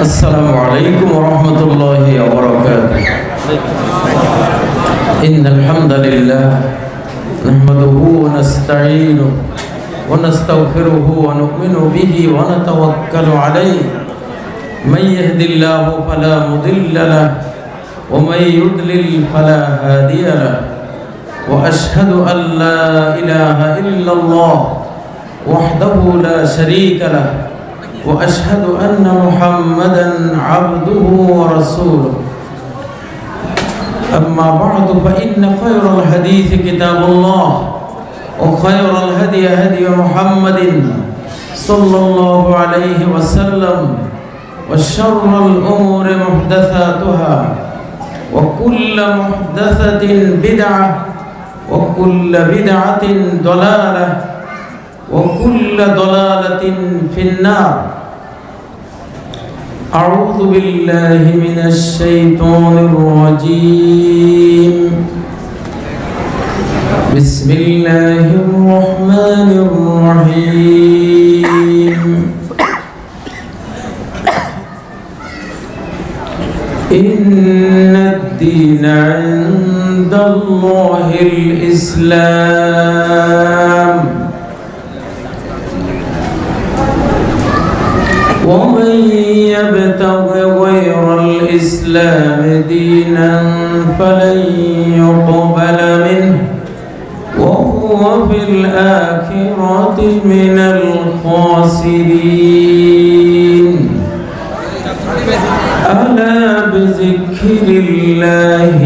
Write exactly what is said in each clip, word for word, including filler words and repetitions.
السلام عليكم ورحمة الله وبركاته. إن الحمد لله نحمده ونستعينه ونستغفره ونؤمن به ونتوكل عليه. من يهد الله فلا مضل له ومن يضلل فلا هادي له. وأشهد أن لا إله إلا الله وحده لا شريك له. وأشهد أن محمدًا عبده ورسوله. أما بعد فإن خير الحديث كتاب الله وخير الهدي هدي محمد صلى الله عليه وسلم وشر الأمور محدثاتها وكل محدثة بدعة وكل بدعة ضلالة وكل ضلالة في النار. أعوذ بالله من الشيطان الرجيم. بسم الله الرحمن الرحيم. إن الدين عند الله الإسلام. ومن يبتغ غير الإسلام دينا فلن يقبل منه وهو في الآخرة من الخاسرين. ألا بذكر الله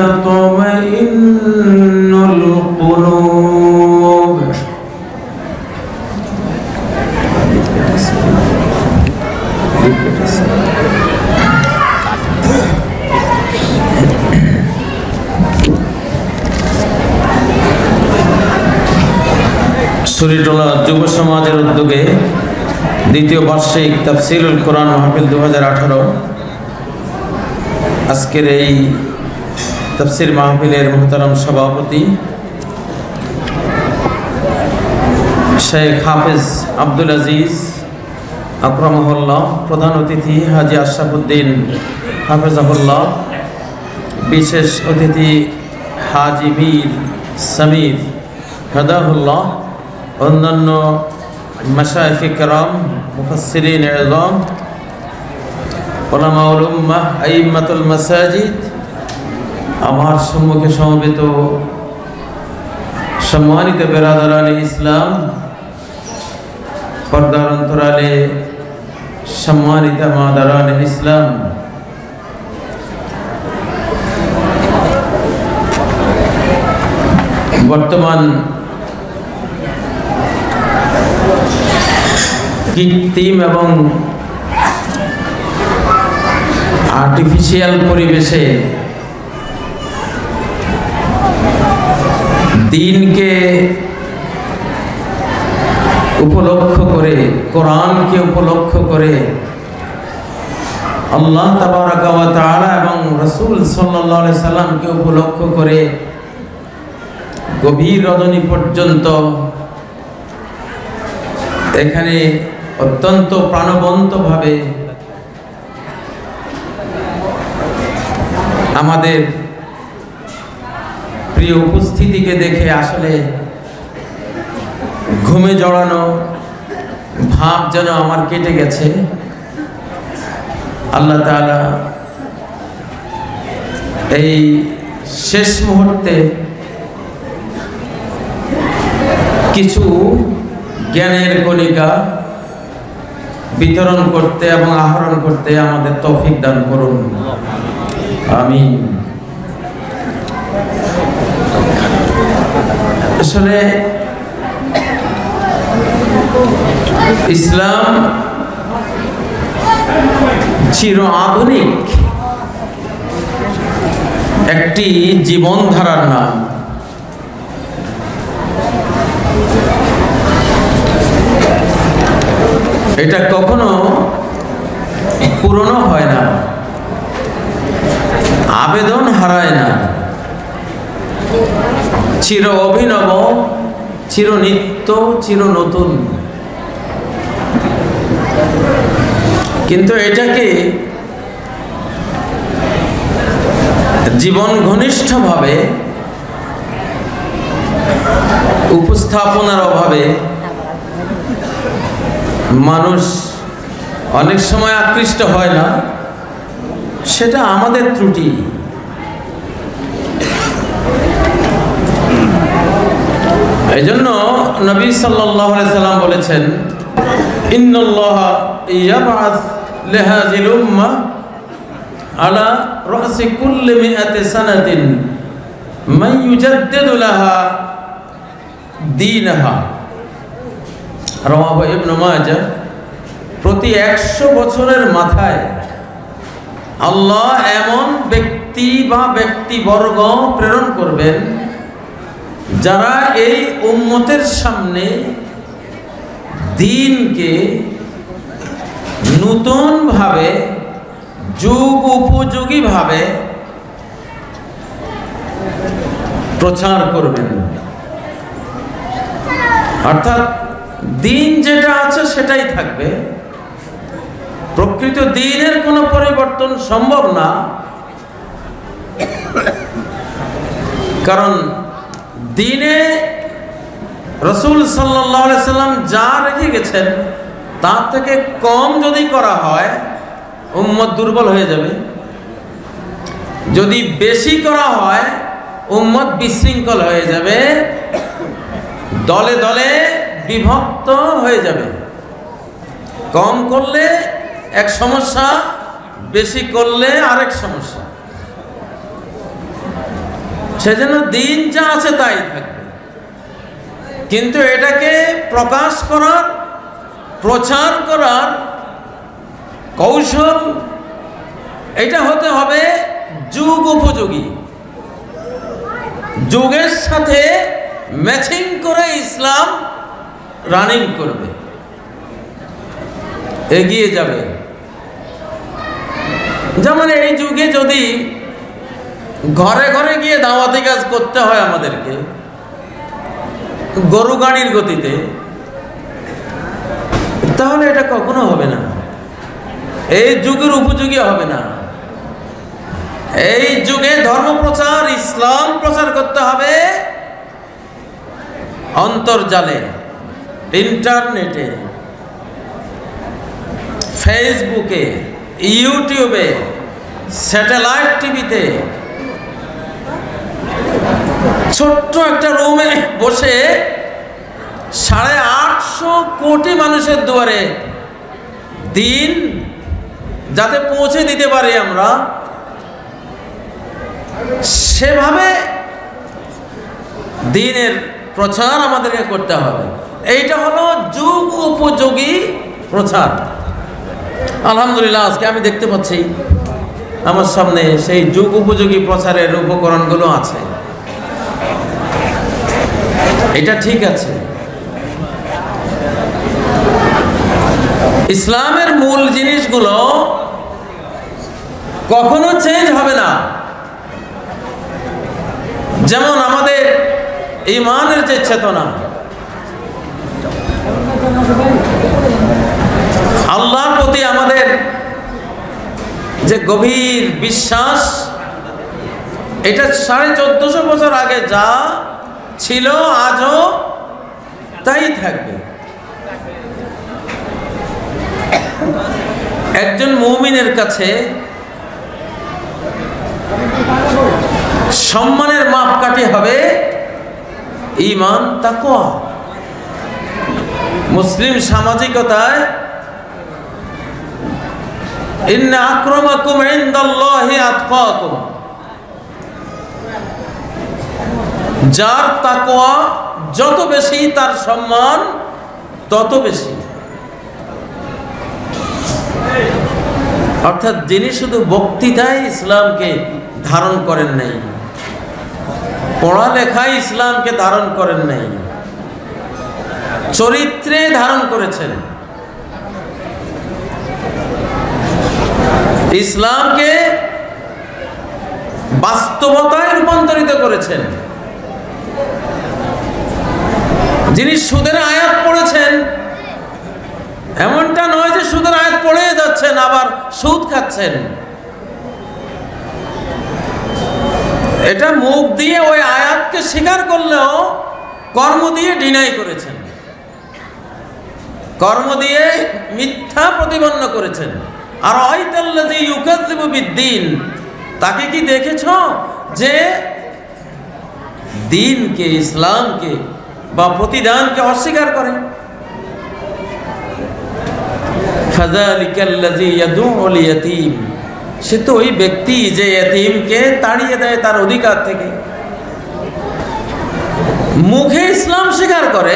تطمئن القلوب. সুরিটোলা যুব সমাজের উদ্যোগে দ্বিতীয় বার্ষিক তাফসিরুল কোরআন মাহফিল দু হাজার আঠারো আজকের এই তাফসির মাহফিলের মুহতারাম সভাপতি শেখ হাফেজ আব্দুল আজিজ আকরামহুল্লাহ, প্রধান অতিথি হাজী আশরাফুদ্দিন হাফেজাহুল্লাহ, বিশেষ অতিথি হাজী মীর সামির হাদাহুল্লাহ, অন্যান্য মাশায়েখ কিরাম, মুফাসসিরিন ইযাম, উলামাউল উম্মাহ, আইম্মাতুল মাসাজিদ, আমার সম্মুখে সমবেত সম্মানিত বেরাদারানে ইসলাম, পর্দার অন্তরালে সম্মানিত মাদারানে ইসলাম, বর্তমান কৃত্রিম এবং আর্টিফিশিয়াল পরিবেশে দিনকে উপলক্ষ করে, কোরআনকে উপলক্ষ করে আল্লাহ তাবারাকা ওয়া তাআলা এবং রাসূল সাল্লাল্লাহু আলাইহি সাল্লামকে উপলক্ষ করে গভীর রজনী পর্যন্ত এখানে অত্যন্ত প্রাণবন্তভাবে আমাদের প্রিয় উপস্থিতিকে দেখে আসলে ঘুমে জড়ানো ভাব যেন আমার কেটে গেছে। আল্লাহ তাআলা এই শেষ মুহূর্তে কিছু জ্ঞানের কণিকা বিতরণ করতে এবং আহরণ করতে আমাদের তৌফিক দান করুন, আমিন। আসলে ইসলাম চির আধুনিক একটি জীবনধারার নাম। এটা কখনো পুরনো হয় না, আবেদন হারায় না, চির অভিনব, চির নিত্য, চির নতুন। কিন্তু এটাকে জীবন ঘনিষ্ঠভাবে উপস্থাপনার অভাবে মানুষ অনেক সময় আকৃষ্ট হয় না, সেটা আমাদের ত্রুটি। এই জন্য নবী সাল্লাল্লাহু আলাইহি সাল্লাম বলেছেন, ইন্নাল্লাহা ইয়াবআস লিহাযিল উম্মাহ আলা রাসি কুল্লি মিআতি সানাতিন মান ইউজাদ্দিদু লাহা দীনাহা। রাওয়াহু ইবনে মাজাহ। প্রতি একশো বছরের মাথায় আল্লাহ এমন ব্যক্তি বা ব্যক্তিবর্গ প্রেরণ করবেন যারা এই উম্মতের সামনে দ্বীনকে নতুনভাবে যুগ উপযোগীভাবে প্রচার করবেন। অর্থাৎ দ্বীন যেটা আছে সেটাই থাকবে, প্রকৃত দ্বীনের কোনো পরিবর্তন সম্ভব না। কারণ দ্বীনে রাসূল সাল্লাল্লাহু আলাইহি সাল্লাম যা রেখে গেছেন তার থেকে কম যদি করা হয় উম্মত দুর্বল হয়ে যাবে, যদি বেশি করা হয় উম্মত বিশৃঙ্খল হয়ে যাবে, দলে দলে বিভক্ত হয়ে যাবে। কম করলে এক সমস্যা, বেশি করলে আরেক সমস্যা। সেজন্য দিন যা আছে তাই থাকবে, কিন্তু এটাকে প্রকাশ করার, প্রচার করার কৌশল এটা হতে হবে যুগ উপযোগী, যুগের সাথে ম্যাচিং করে ইসলাম রানিং করবে, এগিয়ে যাবে। যেমন এই যুগে যদি ঘরে ঘরে গিয়ে দাওয়াতি কাজ করতে হয় আমাদেরকে গরু গাড়ির গতিতে, তাহলে এটা কখনো হবে না, এই যুগের উপযোগী হবে না। এই যুগে ধর্ম প্রচার, ইসলাম প্রচার করতে হবে অন্তর্জালে, ইন্টারনেটে, ফেসবুকে, ইউটিউবে, স্যাটেলাইট টিভিতে, ছোট্ট একটা রুমে বসে সাড়ে আটশো কোটি মানুষের দুয়ারে দিন যাতে পৌঁছে দিতে পারি আমরা, সেভাবে দ্বীনের প্রচার আমাদেরকে করতে হবে। এইটা হলো যুগ উপযোগী প্রচার। আলহামদুলিল্লাহ আজকে আমি দেখতে পাচ্ছি আমার সামনে সেই যুগ উপযোগী প্রচারের উপকরণগুলো আছে। এটা ঠিক আছে, ইসলামের মূল জিনিসগুলো কখনো চেঞ্জ হবে না। যেমন আমাদের ঈমানের যে চেতনা, আল্লাহর প্রতি আমাদের যে গভীর বিশ্বাস, এটা সাড়ে চোদ্দশো বছর আগে যা ছিল আজও তাই থাকবে। একজন মুমিনের কাছে সম্মানের মাপকাঠি হবে ঈমান, তাকওয়া। মুসলিম সামাজিকতায় ইন্না আকরামাকুম ইনদাল্লাহি আতকাকুম, যার তাকওয়া যত বেশি তার সম্মান তত বেশি। অর্থাৎ যিনি শুধু বক্তৃতায় ইসলামকে ধারণ করেন নাই, পড়ালেখায় ইসলামকে ধারণ করেন নাই, চরিত্রে ধারণ করেছেন, ইসলামকে বাস্তবতায় রূপান্তরিত করেছেন। যিনি সুদের আয়াত পড়েছেন, এমনটা নয় যে সুদের আয়াত পড়ে যাচ্ছেন, আবার সুদ খাচ্ছেন। এটা মুখ দিয়ে ওই আয়াতকে স্বীকার করলেও কর্ম দিয়ে ডিনাই করেছেন, কর্ম দিয়ে মিথ্যা প্রতিপন্ন করেছেন। আর আইতাল্লাযী ইউকাযযিবু বিদ্দীন, তাকে কি দেখেছ যে দ্বীনকে, ইসলামকে বা প্রতিদানকে অস্বীকার করে? ফাযালিকাল্লাযী ইয়াদুউল ইয়াতীম, সে তো ওই ব্যক্তি যে এতিমকে তাড়িয়ে দেয় তার অধিকার থেকে। মুখে ইসলাম স্বীকার করে,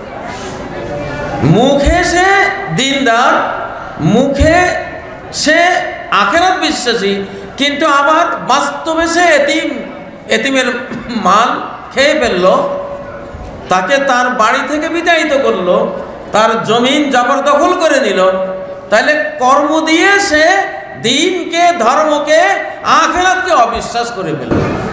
মুখে সে দিনদার, মুখে সে আখিরাত বিশ্বাসী, কিন্তু আবার বাস্তবে সে এতিম, এতিমের মাল খেয়ে ফেলল, তাকে তার বাড়ি থেকে বিতাড়িত করলো, তার জমিন জবরদখল করে নিল। তাহলে কর্ম দিয়ে সে দ্বীনকে, ধর্মকে, আখিরাতকে অবিশ্বাস করে ফেলল।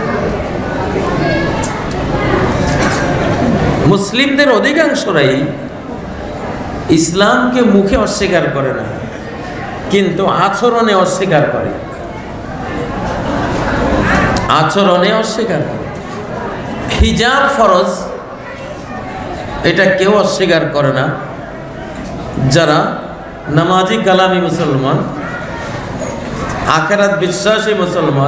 মুসলিমদের অধিকাংশরাই ইসলামকে মুখে অস্বীকার করে না, কিন্তু আচরণে অস্বীকার করে, আচরণে অস্বীকার করে। হিজাব ফরজ, এটা কেউ অস্বীকার করে না। যারা নামাজি কালামি মুসলমান, আখিরাত বিশ্বাসী মুসলমান,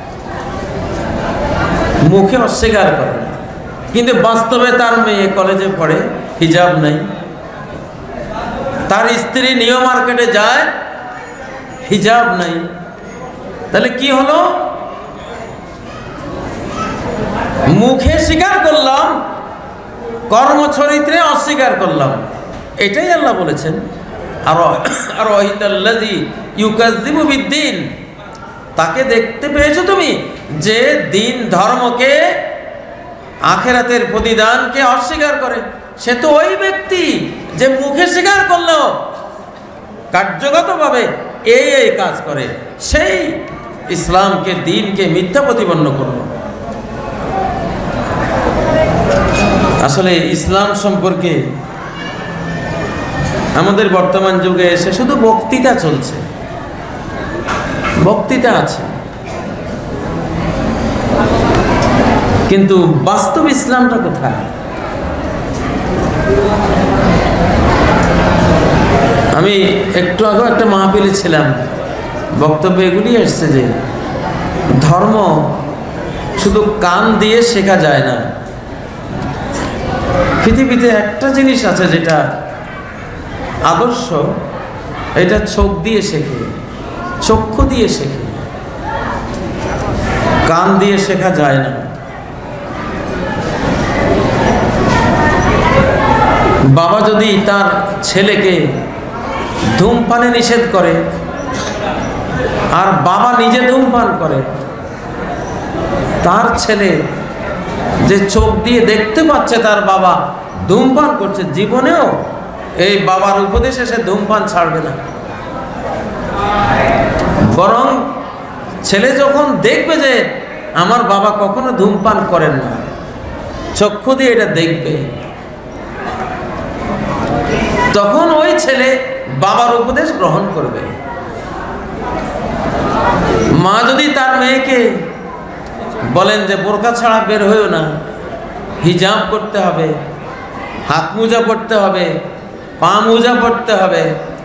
মুখে অস্বীকার করে না, কিন্তু বাস্তবে তার মেয়ে কলেজে পড়ে, হিজাব নাই। তার স্ত্রী নিউ মার্কেটে যায়, হিজাব নাই। তাহলে কি হলো? মুখে স্বীকার করলাম, কর্মচরিত্রে অস্বীকার করলাম। এটাই আল্লাহ বলেছেন। আর আর ওয়াইতাল্লাযী ইউকাযযিবু বিদ্দীন, তাকে দেখতে পেয়েছো তুমি যে দিন, ধর্মকে, আখিরাতের প্রতিদানকে অস্বীকার করে। সে তো ওই ব্যক্তি যে মুখে স্বীকার করলেও কার্যগতভাবে এই এই কাজ করে, সেই ইসলামকে, দ্বীনকে মিথ্যা প্রতিপন্ন করল। আসলে ইসলাম সম্পর্কে আমাদের বর্তমান যুগে এসে শুধু বক্তৃতা চলছে, বক্তৃতা আছে, কিন্তু বাস্তব ইসলামটা কোথায়? আমি একটু আগে একটা মাহফিলে ছিলাম, বক্তব্য এগুলি এসছে যে ধর্ম শুধু কান দিয়ে শেখা যায় না। পৃথিবীতে একটা জিনিস আছে যেটা আদর্শ, এটা চোখ দিয়ে শেখে, চক্ষু দিয়ে শেখে, কান দিয়ে শেখা যায় না। বাবা যদি তার ছেলেকে ধূমপানে নিষেধ করে, আর বাবা নিজে ধূমপান করে, তার ছেলে যে চোখ দিয়ে দেখতে পাচ্ছে তার বাবা ধূমপান করছে, জীবনেও এই বাবার উপদেশে সে ধূমপান ছাড়বে না। বরং ছেলে যখন দেখবে যে আমার বাবা কখনো ধূমপান করেন না, চক্ষু দিয়ে এটা দেখবে, তখন ওই ছেলে বাবার উপদেশ গ্রহণ করবে। মা যদি তার মেয়েকে বলেন যে বোরকা ছাড়া বের হয়েও না, হিজাব করতে হবে, হাত মোজা পড়তে হবে, পা মোজা পড়তে হবে,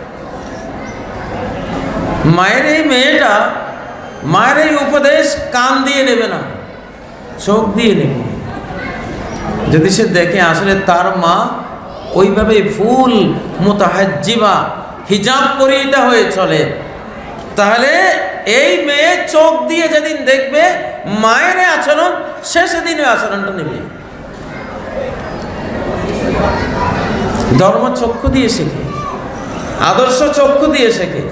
মায়ের এই মেয়েটা মায়ের এই উপদেশ কান দিয়ে নেবে না, চোখ দিয়ে নেবে। যদি সে দেখে আসলে তার মা ওইভাবে ফুল মুতাহাজ্জিবা, হিজাব পরিহিতা হয়ে চলে, তাহলে এই মেয়ে চোখ দিয়ে যেদিন দেখবে মায়ের আচরণ, সে সেদিন ওই আচরণটা নেবে। ধর্ম চক্ষু দিয়ে শেখে, আদর্শ চক্ষু দিয়ে শেখে।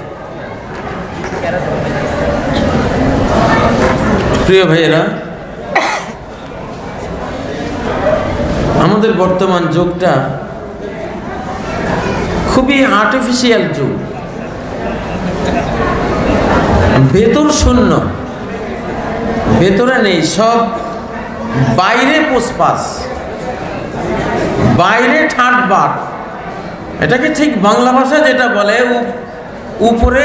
প্রিয় ভাইয়েরা, আমাদের বর্তমান যুগটা খুবই আর্টিফিশিয়াল যুগ, ভেতর শূন্য, ভেতরে নেই, সব বাইরে পোষপাস, বাইরে ঠাট বাট। এটাকে ঠিক বাংলা ভাষা যেটা বলে উপরে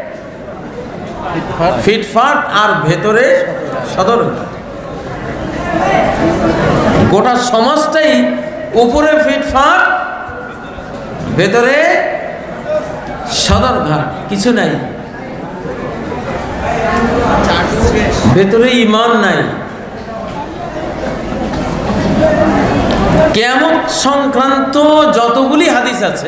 ফিটফাট আর ভেতরে সদরঘাট। গোটা সমাজটাই উপরে ফিটফাট, ভেতরে সদরঘাট, কিছু নাই, ভেতরে ঈমান নাই। কিয়ামত সংক্রান্ত যতগুলি হাদিস আছে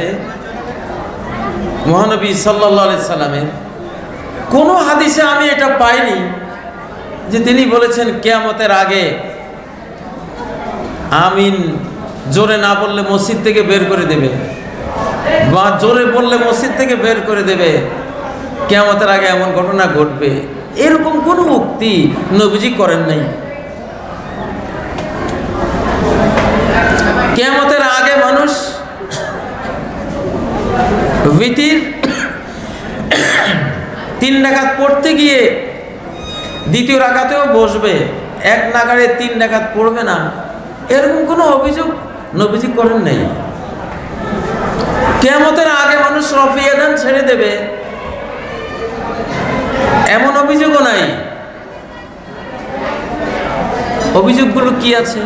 মহানবী সাল্লাল্লাহু আলাইহি সাল্লামের, কোন হাদিসে আমি এটা পাইনি যে তিনি বলেছেন কিয়ামতের আগে আমিন জোরে না বললে মসজিদ থেকে বের করে দেবে, বা জোরে বললে মসজিদ থেকে বের করে দেবে, কিয়ামতের আগে এমন ঘটনা ঘটবে, এরকম কোনো উক্তি নবীজি করেন নাই। কিয়ামতের আগে মানুষ বিতির তিন রাকাত পড়তে গিয়ে দ্বিতীয় রাকাতেও বসবে, এক নাগাড়ে তিন রাকাত পড়বে না, এরকম কোনো অভিযোগ নবীজি করেন নাই। কিয়ামতের আগে মানুষ রফিয়া দান ছেড়ে দেবে, এমন অভিযোগও নাই। অভিযোগগুলো কি আছে?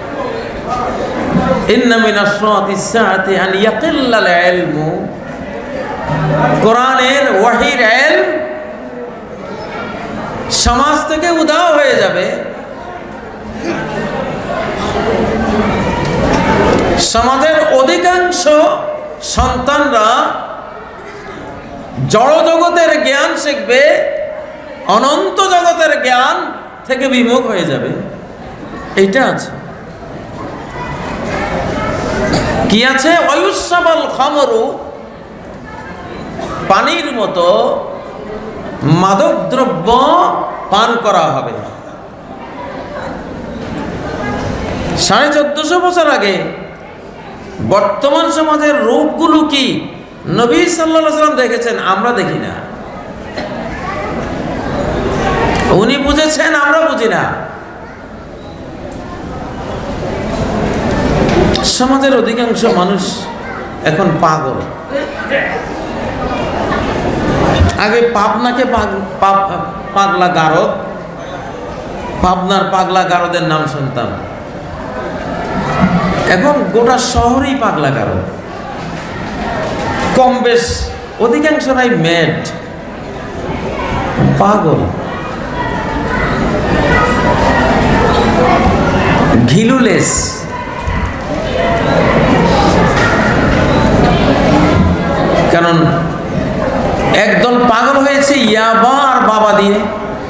ইন্না মিন আশরাতিস সাআতি আন ইয়াকিল্লাল ইলমু, কোরআনের ওয়াহির ইলম সমাজ থেকে উধাও হয়ে যাবে। সমাজের অধিকাংশ সন্তানরা জড় জগতের জ্ঞান শিখবে, অনন্ত জগতের জ্ঞান থেকে বিমুখ হয়ে যাবে। এইটা আছে। কি আছে? ওয়ুসাবাল খামরু, পানির মতো মাদক দ্রব্য পান করা হবে। সাড়ে চোদ্দশো বছর আগে বর্তমান সমাজের রূপগুলো কি নবী সাল্লাল্লাহু আলাইহি ওয়াসাল্লাম দেখেছেন, আমরা দেখি না। উনি বুঝেছেন, আমরা বুঝি না। সমাজের অধিকাংশ মানুষ এখন পাগল। আগে পাবনাকে পাগলা গারদ, পাবনার পাগলা গারদের নাম শুনতাম, এখন গোটা শহরেই পাগলা গারদ। কম বেশ অধিকাংশরাই ম্যাড, পাগল, ঘিলুলেস। কারণ একদল পাগল হয়েছে ইয়াবা আর বাবা দিয়ে,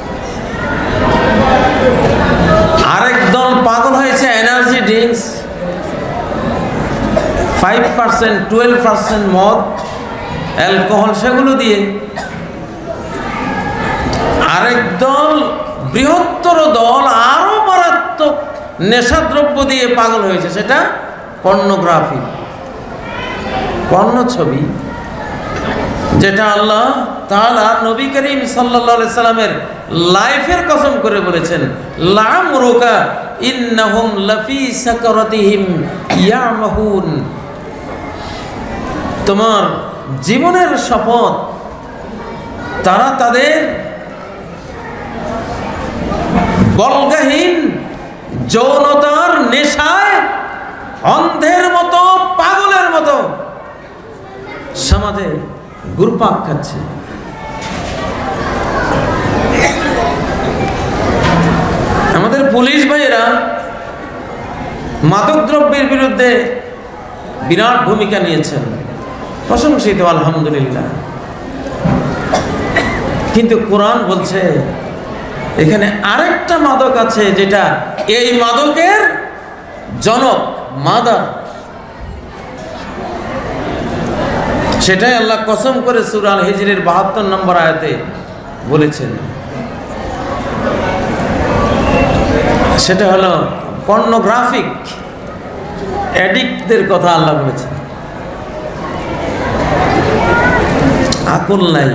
আরেক দল পাগল হয়েছে energy drinks, five percent twelve percent মদ, অ্যালকোহল, সেগুলো দিয়ে। আরেক দল, বৃহত্তর দল, আরো মারাত্মক নেশাদ্রব্য দিয়ে পাগল হয়েছে, সেটা পর্নোগ্রাফি, পর্ণ ছবি, যেটা আল্লাহ তাআলা নবী করিম সাল্লাল্লাহু আলাইহি সাল্লামের লাইফের কসম করে বলেছেন, লামরুকা ইন্নাহুম লাফি সাকারাতিহিম ইয়ামাহুন, তোমার জীবনের শপথ, তারা তাদের বলগাহীন যৌনতার নেশায় অন্ধের মতো, পাগলের মতো সমাজে ঘুরপাক খাচ্ছে। আমাদের পুলিশ ভাইয়েরা মাদকদ্রব্যের বিরুদ্ধে বিরাট ভূমিকা নিয়েছেন, প্রশংসিত, আলহামদুলিল্লাহ। কিন্তু কোরআন বলছে এখানে আরেকটা মাদক আছে, যেটা এই মাদকের জনক, মাদার। সেটাই আল্লাহ কসম করে সূরা আল হিজরের বাহাত্তর নম্বর আয়াতে বলেছেন। সেটা হলো পর্নোগ্রাফিক অ্যাডিক্টদের কথা আল্লাহ বলেছেন। আকল নাই,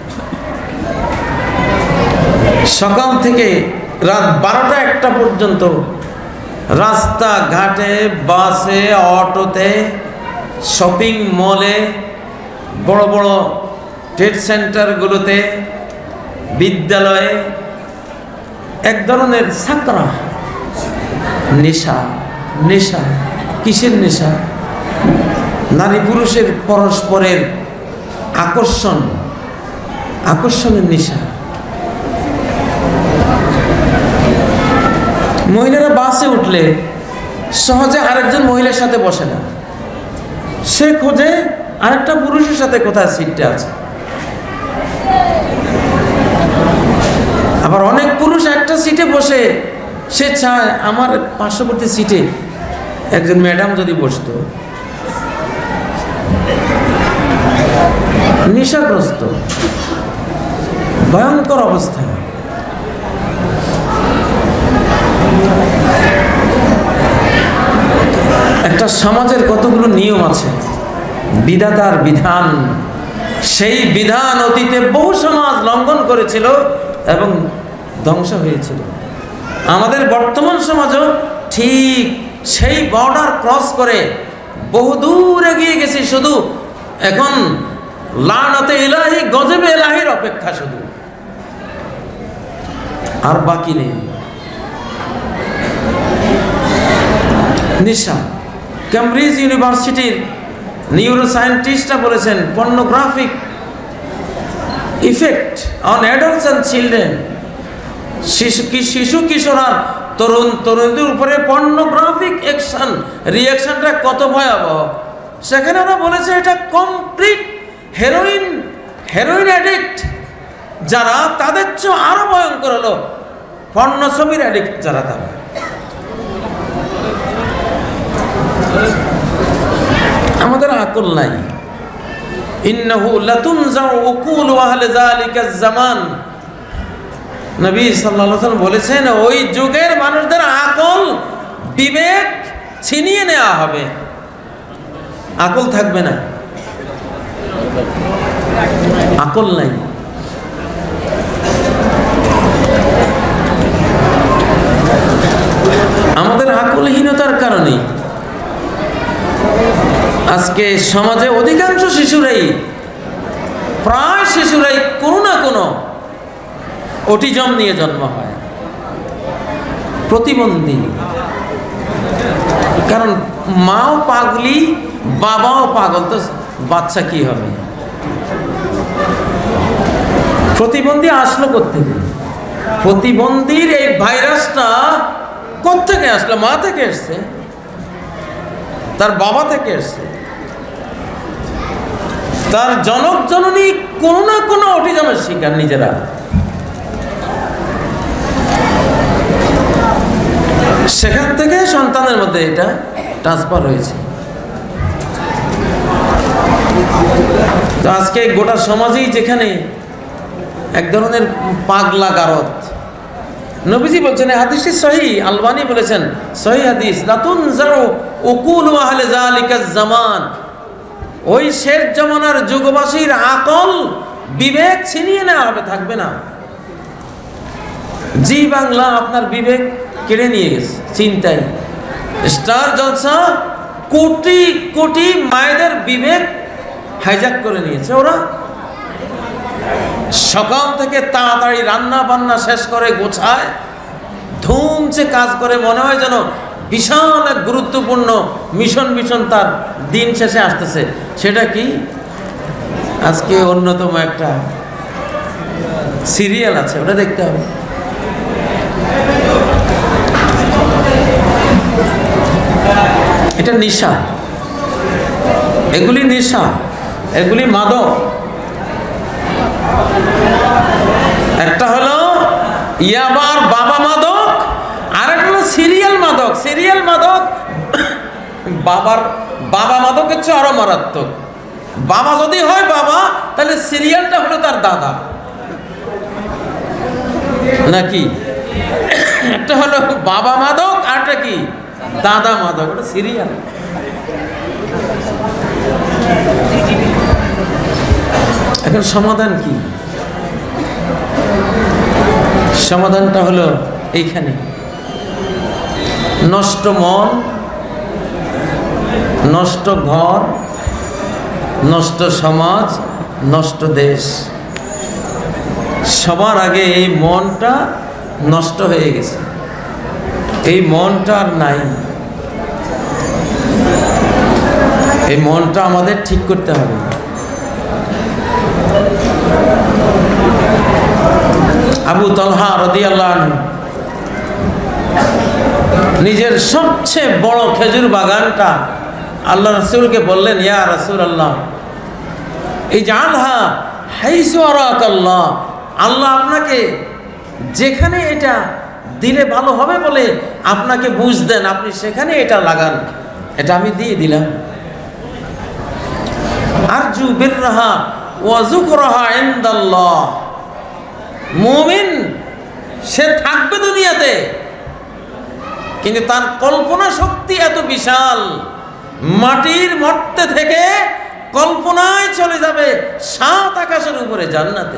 সকাল থেকে রাত বারোটা একটা পর্যন্ত রাস্তা ঘাটে, বাসে, অটোতে, শপিং মলে, বড় বড় ট্রেড সেন্টারগুলোতে, বিদ্যালয়ে এক ধরনের সাকরা, নেশা। নেশা কিসের নেশা? নারী পুরুষের পরস্পরের আকর্ষণ, আকর্ষণের নেশা। মহিলারা বাসে উঠলে সহজে আরেকজন মহিলার সাথে বসে না, সে খোঁজে আরেকটা পুরুষের সাথে কোথায় সিটটা আছে। আবার অনেক পুরুষ একটা সিটে বসে সে চায় আমার পার্শ্ববর্তী সিটে একজন ম্যাডাম যদি বসতো। নেশাগ্রস্ত, ভয়ঙ্কর অবস্থা। একটা সমাজের কতগুলো নিয়ম আছে, বিধাতার বিধান, সেই বিধান অতীতে বহু সমাজ লঙ্ঘন করেছিল এবং ধ্বংস হয়েছিল। আমাদের বর্তমান সমাজও ঠিক সেই বর্ডার ক্রস করে বহুদূর এগিয়ে গেছে। শুধু এখন লানতে ইলাহি, গজবে ইলাহির অপেক্ষা শুধু, আর বাকি নেই। নেশা। ক্যামব্রিজ ইউনিভার্সিটির নিউরো সায়েন্টিস্টরা বলেছেন pornographic effect on adults and children, শিশু শিশু কিশোর আর তরুণ তরুণীদের উপরে পর্নোগ্রাফিক অ্যাকশন রিয়াকশনটা কত ভয়াবহ। সেখানে ওরা বলেছে এটা কমপ্লিট হেরোইন হেরোইন অ্যাডিক্ট যারা, তাদের চেয়ে আরো ভয়ঙ্কর হলো পর্ণ ছবির অ্যাডিক্ট যারা, তারা। আমাদের আকল নাই। ইন্নাহু লাতুনজাউ উকুলু আহলি যালিকা জামান, নবী সাল্লাল্লাহু আলাইহি ওয়াসাল্লাম বলেছেন ওই যুগের মানুষদের আকল বিবেক ছিনিয়ে নেওয়া হবে, আকল থাকবে না, আকল নাই। আমাদের আকলহীনতার কারণে আজকে সমাজে অধিকাংশ শিশুরাই, প্রায় শিশুরাই কোনো না কোনো অটিজম নিয়ে জন্ম হয়, প্রতিবন্ধী। কারণ মাও পাগলি, বাবাও পাগল, তো বাচ্চা কি হবে? প্রতিবন্ধী আসলো কোত্থেকে? প্রতিবন্ধীর এই ভাইরাসটা কোত্থেকে আসলো? মা থেকে এসছে, তার বাবা থেকে এসছে, তার জনক জননী কোনো না কোনো অটিজমের শিকার নিজেরা। সেখান থেকে সন্তানের মধ্যে এটা ট্রান্সফার হয়েছে। তো আজকে গোটা সমাজেই যেখানে এক ধরনের পাগলা গারদ। নবীজি বলছেন হাদিসটি সহিহ, আলবানী বলেছেন সহিহ হাদিস, লাতুনজাউ উকুলু আহলি যালিকা জামান, ওই শেষ জামানার যুগবাসীর আকল বিবেক ছিনিয়ে নেওয়া হবে, থাকবে না। জি বাংলা আপনার বিবেক কেড়ে নিয়ে গেছে চিন্তায়। স্টার জলসা কোটি কোটি মায়েদের বিবেক হাইজ্যাক করে নিয়েছে। ওরা সকাল থেকে তাড়াতাড়ি রান্না বান্না শেষ করে গোছায়, ধুমছে কাজ করে, মনে হয় যেন বিশাল এক গুরুত্বপূর্ণ মিশন মিশন তার দিন শেষে আসতেছে। সেটা কি? আজকে অন্যতম একটা সিরিয়াল আছে, ওটা দেখতে হবে। এটা নেশা, এগুলি নেশা, এগুলি মাদক। একটা হলো ইয়াবার বাবা মাদক, আর একটা হলো সিরিয়াল মাদক। সিরিয়াল মাদক বাবার বাবা মাদকের চেয়ে আরো মারাত্মক। বাবা যদি হয় বাবা, তাহলে সিরিয়ালটা হলো তার দাদা নাকি? একটা হলো বাবা মাদক, আরটা কি দাদা মাদক, ওটা সিরিয়াল। এখন সমাধান কি? সমাধানটা হলো এইখানে, নষ্ট মন, নষ্ট ঘর, নষ্ট সমাজ, নষ্ট দেশ। সবার আগে এই মনটা নষ্ট হয়ে গেছে, এই মনটা আর নাই। এই মনটা আমাদের ঠিক করতে হবে। আবু তালহা রাদিয়াল্লাহু আনহু নিজের সবচেয়ে বড় খেজুর বাগানটা আল্লাহ রাসূলকে বললেন, ইয়া রাসূলুল্লাহ ইজআলহা হাইসু আরাকাল্লাহ, আল্লাহ আপনাকে যেখানে এটা দিলে ভালো হবে বলে আপনাকে বুঝ দেন, আপনি সেখানে এটা লাগান, এটা আমি দিয়ে দিলাম। আরজু বিররাহা ওয়া যুকরাহা ইনদাল্লাহ, মুমিন সে থাকবে দুনিয়াতে কিন্তু তার কল্পনা শক্তি এত বিশাল, মাটির মর্তে থেকে কল্পনায় চলে যাবে সাত আকাশের উপরে জান্নাতে।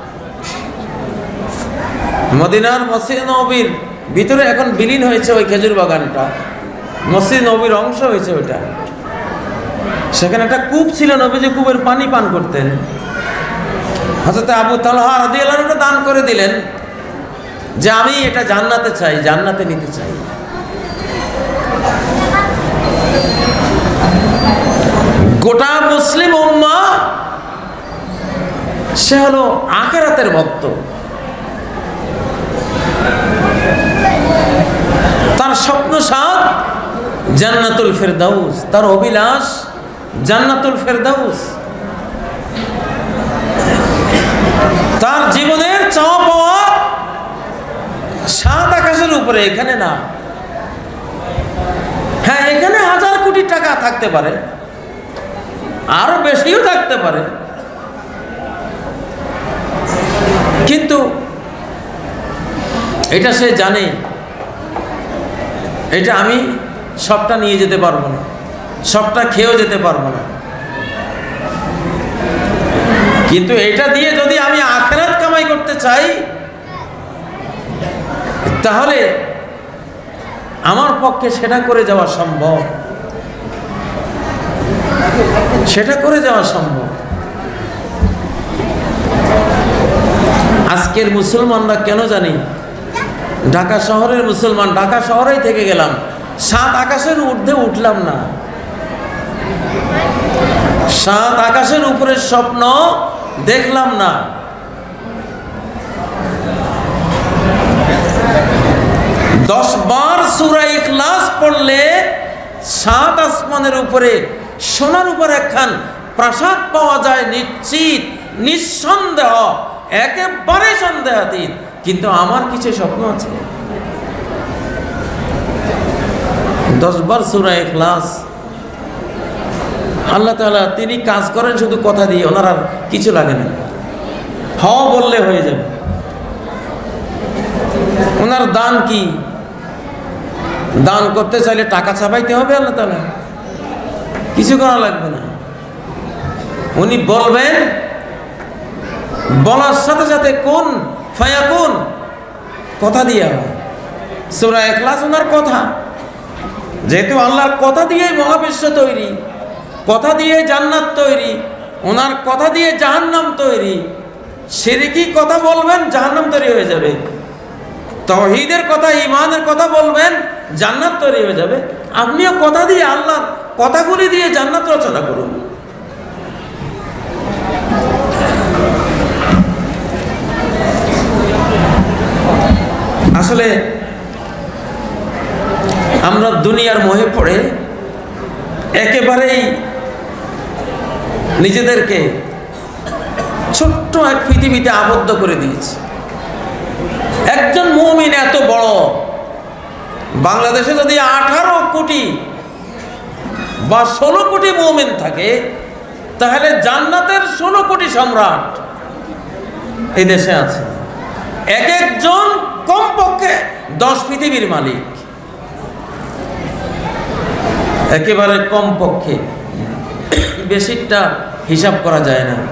মদিনার মসজিদ নববীর ভিতরে এখন বিলীন হয়েছে ওই খেজুর বাগানটা, মসজিদ নববীর অংশ হয়েছে ওটা। সেখানে একটা কূপ ছিল, নবীজি কূপের পানি পান করতেন। হযরত আবু তালহা রাদিয়াল্লাহু আনহু দান করে দিলেন যে আমি এটা জান্নাতে চাই, জান্নাতে নিতে চাই। গোটা মুসলিম উম্মাহ সে হলো আখিরাতের ভক্ত। তার স্বপ্ন সাদ জান্নাতুল ফেরদাউস, তার অভিলাষ জান্নাতুল ফেরদাউস। তার জীবনের চাওয়া পাওয়া সাত আকাশের উপরে, এখানে না। হ্যাঁ, এখানে হাজার কোটি টাকা থাকতে পারে, আরো বেশিও থাকতে পারে, কিন্তু এটা সে জানে এটা আমি সবটা নিয়ে যেতে পারবো না, সবটা খেয়েও যেতে পারবো না, কিন্তু এটা দিয়ে যদি আমি আখিরাত কামাই করতে চাই তাহলে আমার পক্ষে সেটা করে যাওয়া সম্ভব, সেটা করে যাওয়া সম্ভব। আজকের মুসলমানরা কেন জানি, ঢাকা শহরের মুসলমান, ঢাকা শহরেই থেকে গেলাম, সাত আকাশের ঊর্ধ্বে উঠলাম না, সাত আকাশের উপরের স্বপ্ন দেখলাম না। দশ বার সূরা ইখলাস পড়লে সাত আসমানের উপরে সোনার উপর একখান প্রাসাদ পাওয়া যায়, নিশ্চিত, নিঃসন্দেহ, একেবারে সন্দেহাতীত। কিন্তু আমার কিছু স্বপ্ন আছে। দশ বার সূরা ইখলাস, আল্লাহ তাআলা তিনি কাজ করেন শুধু কথা দিয়ে, ওনার আর কিছু লাগে না, হ বললে হয়ে যাবে। ওনার দান কি? দান করতে চাইলে টাকা ছাপাইতে হবে, আল্লাহ তাআলা কিছু করা লাগবে না। উনি বলবেন, বলার সাথে সাথে কোন ফায়াকুন, কথা দিয়ে হয়। সূরা ইখলাস ওনার কথা, যেহেতু আল্লাহর কথা দিয়েই মহাবিশ্ব তৈরি, কথা দিয়ে জান্নাত তৈরি, ওনার কথা দিয়ে জাহান্নাম তৈরি। শিরকি কথা বলবেন, জাহান্নাম তৈরি হয়ে যাবে। তাওহীদের কথা, ঈমানের কথা বলবেন, জান্নাত তৈরি হয়ে যাবে। আপনিও কথা দিয়ে, আল্লাহর কথাগুলি দিয়ে জান্নাত রচনা করুন। আসলে আমরা দুনিয়ার মোহে পড়ে একেবারেই নিজেদেরকে ছোট্ট এক পৃথিবীতে আবদ্ধ করে দিয়েছি। একজন মুমিন এত বড়, বাংলাদেশে যদি আঠারো কোটি বা ষোলো কোটি মুমিন থাকে তাহলে জান্নাতের ষোলো কোটি সম্রাট এই দেশে আছে। এক একজন কমপক্ষে দশ পৃথিবীর মালিক, একেবারে কমপক্ষে, বেশিটা হিসাব করা যায় না।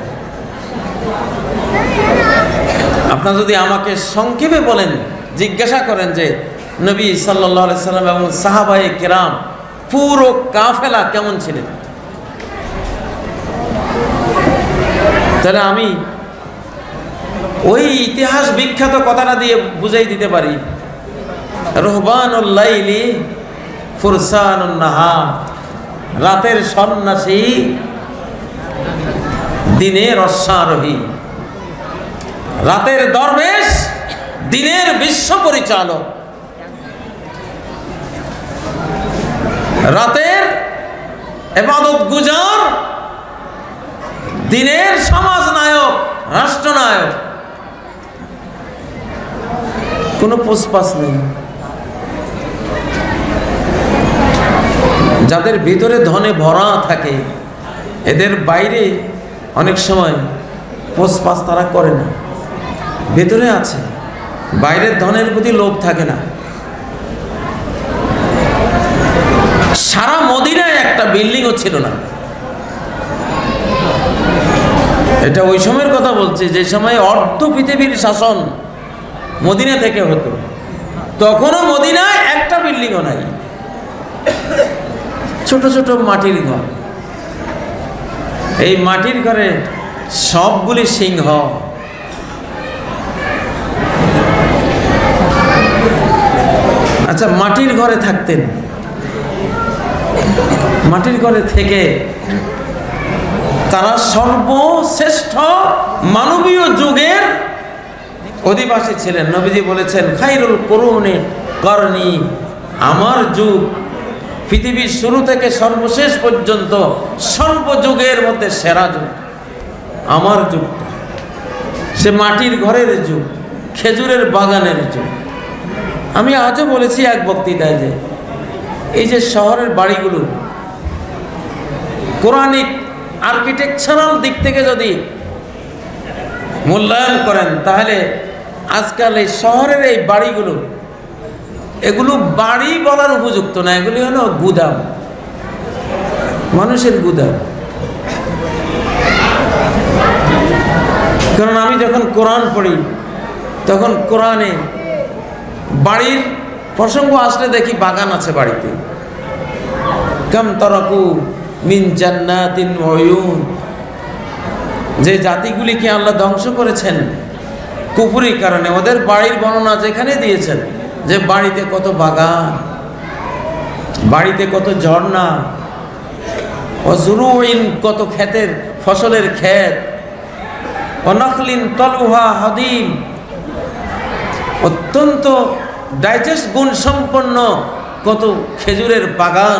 আপনারা যদি আমাকে সংক্ষেপে বলেন, জিজ্ঞাসা করেন যে নবী সাল্লাল্লাহু আলাইহি সাল্লাম এবং সাহাবায়ে কেরাম পুরো কাফেলা কেমন ছিলেন, তাহলে আমি ওই ইতিহাস বিখ্যাত কথাটা দিয়ে বুঝাই দিতে পারি, রুহবানুল লাইলি ফুরসানুন নাহার, রাতের সন্ন্যাসী দিনের অশ্বারোহী, রাতের দরবেশ দিনের বিশ্ব পরিচালক, রাতের ইবাদত গুজার দিনের সমাজ নায়ক, রাষ্ট্রনায়ক। কোনো পোষপাস নেই। যাদের ভিতরে ধনে ভরা থাকে এদের বাইরে অনেক সময় পোষপাস তারা করে না, ভেতরে আছে, বাইরের ধনের প্রতি লোভ থাকে না। সারা মদিনায় একটা বিল্ডিংও ছিল না। এটা ওই সময়ের কথা বলছি যে সময় অর্ধ পৃথিবীর শাসন মদিনা থেকে হতো, তখনও মদিনায় একটা বিল্ডিংও নাই, ছোট ছোট মাটির ঘর। এই মাটির ঘরে সবগুলি সিংহ। আচ্ছা, মাটির ঘরে থাকতেন, মাটির ঘরে থেকে তারা সর্বশ্রেষ্ঠ মানবীয় যুগের অধিবাসী ছিলেন। নবীজি বলেছেন, খাইরুল কুরুনি করনি, আমার যুগ পৃথিবীর শুরু থেকে সর্বশেষ পর্যন্ত সর্বযুগের মধ্যে সেরা যুগ আমার যুগটা। সে মাটির ঘরের যুগ, খেজুরের বাগানের যুগ। আমি আজও বলেছি এক বক্তৃতায় যে এই যে শহরের বাড়িগুলো কোরআনিক আর্কিটেকচারাল দিক থেকে যদি মূল্যায়ন করেন তাহলে আজকাল এই শহরের এই বাড়িগুলো, এগুলো বাড়ি বলার উপযুক্ত না, এগুলি হলো গুদাম, মানুষের গুদাম। কারণ আমি যখন কোরআন পড়ি তখন কোরআনে বাড়ির প্রসঙ্গ আসলে দেখি বাগান আছে বাড়িতে। কাম তারাকু মিন জান্নাতিন ওয়া উয়ুন, যে জাতিগুলিকে আল্লাহ ধ্বংস করেছেন কুফরির কারণে, ওদের বাড়ির বর্ণনা যেখানে দিয়েছেন যে বাড়িতে কত বাগান, বাড়িতে কত ঝর্ণা, ও জুরুইন কত ক্ষেতের ফসলের ক্ষেত, ও নখলিন তলুহা হদিম, অত্যন্ত ডাইজেস্ট গুণ সম্পন্ন কত খেজুরের বাগান,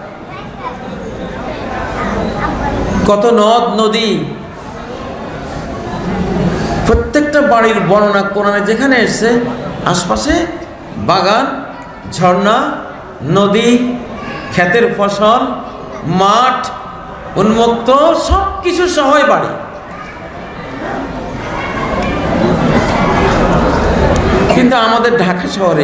কত নদ নদী। প্রত্যেকটা বাড়ির বর্ণনা কোরআনে যেখানে এসছে আশপাশে বাগান, ঝর্ণা, নদী, ক্ষেতের ফসল, মাঠ, উন্মুক্ত সব কিছু সহই বাড়ি। কিন্তু আমাদের ঢাকা শহরে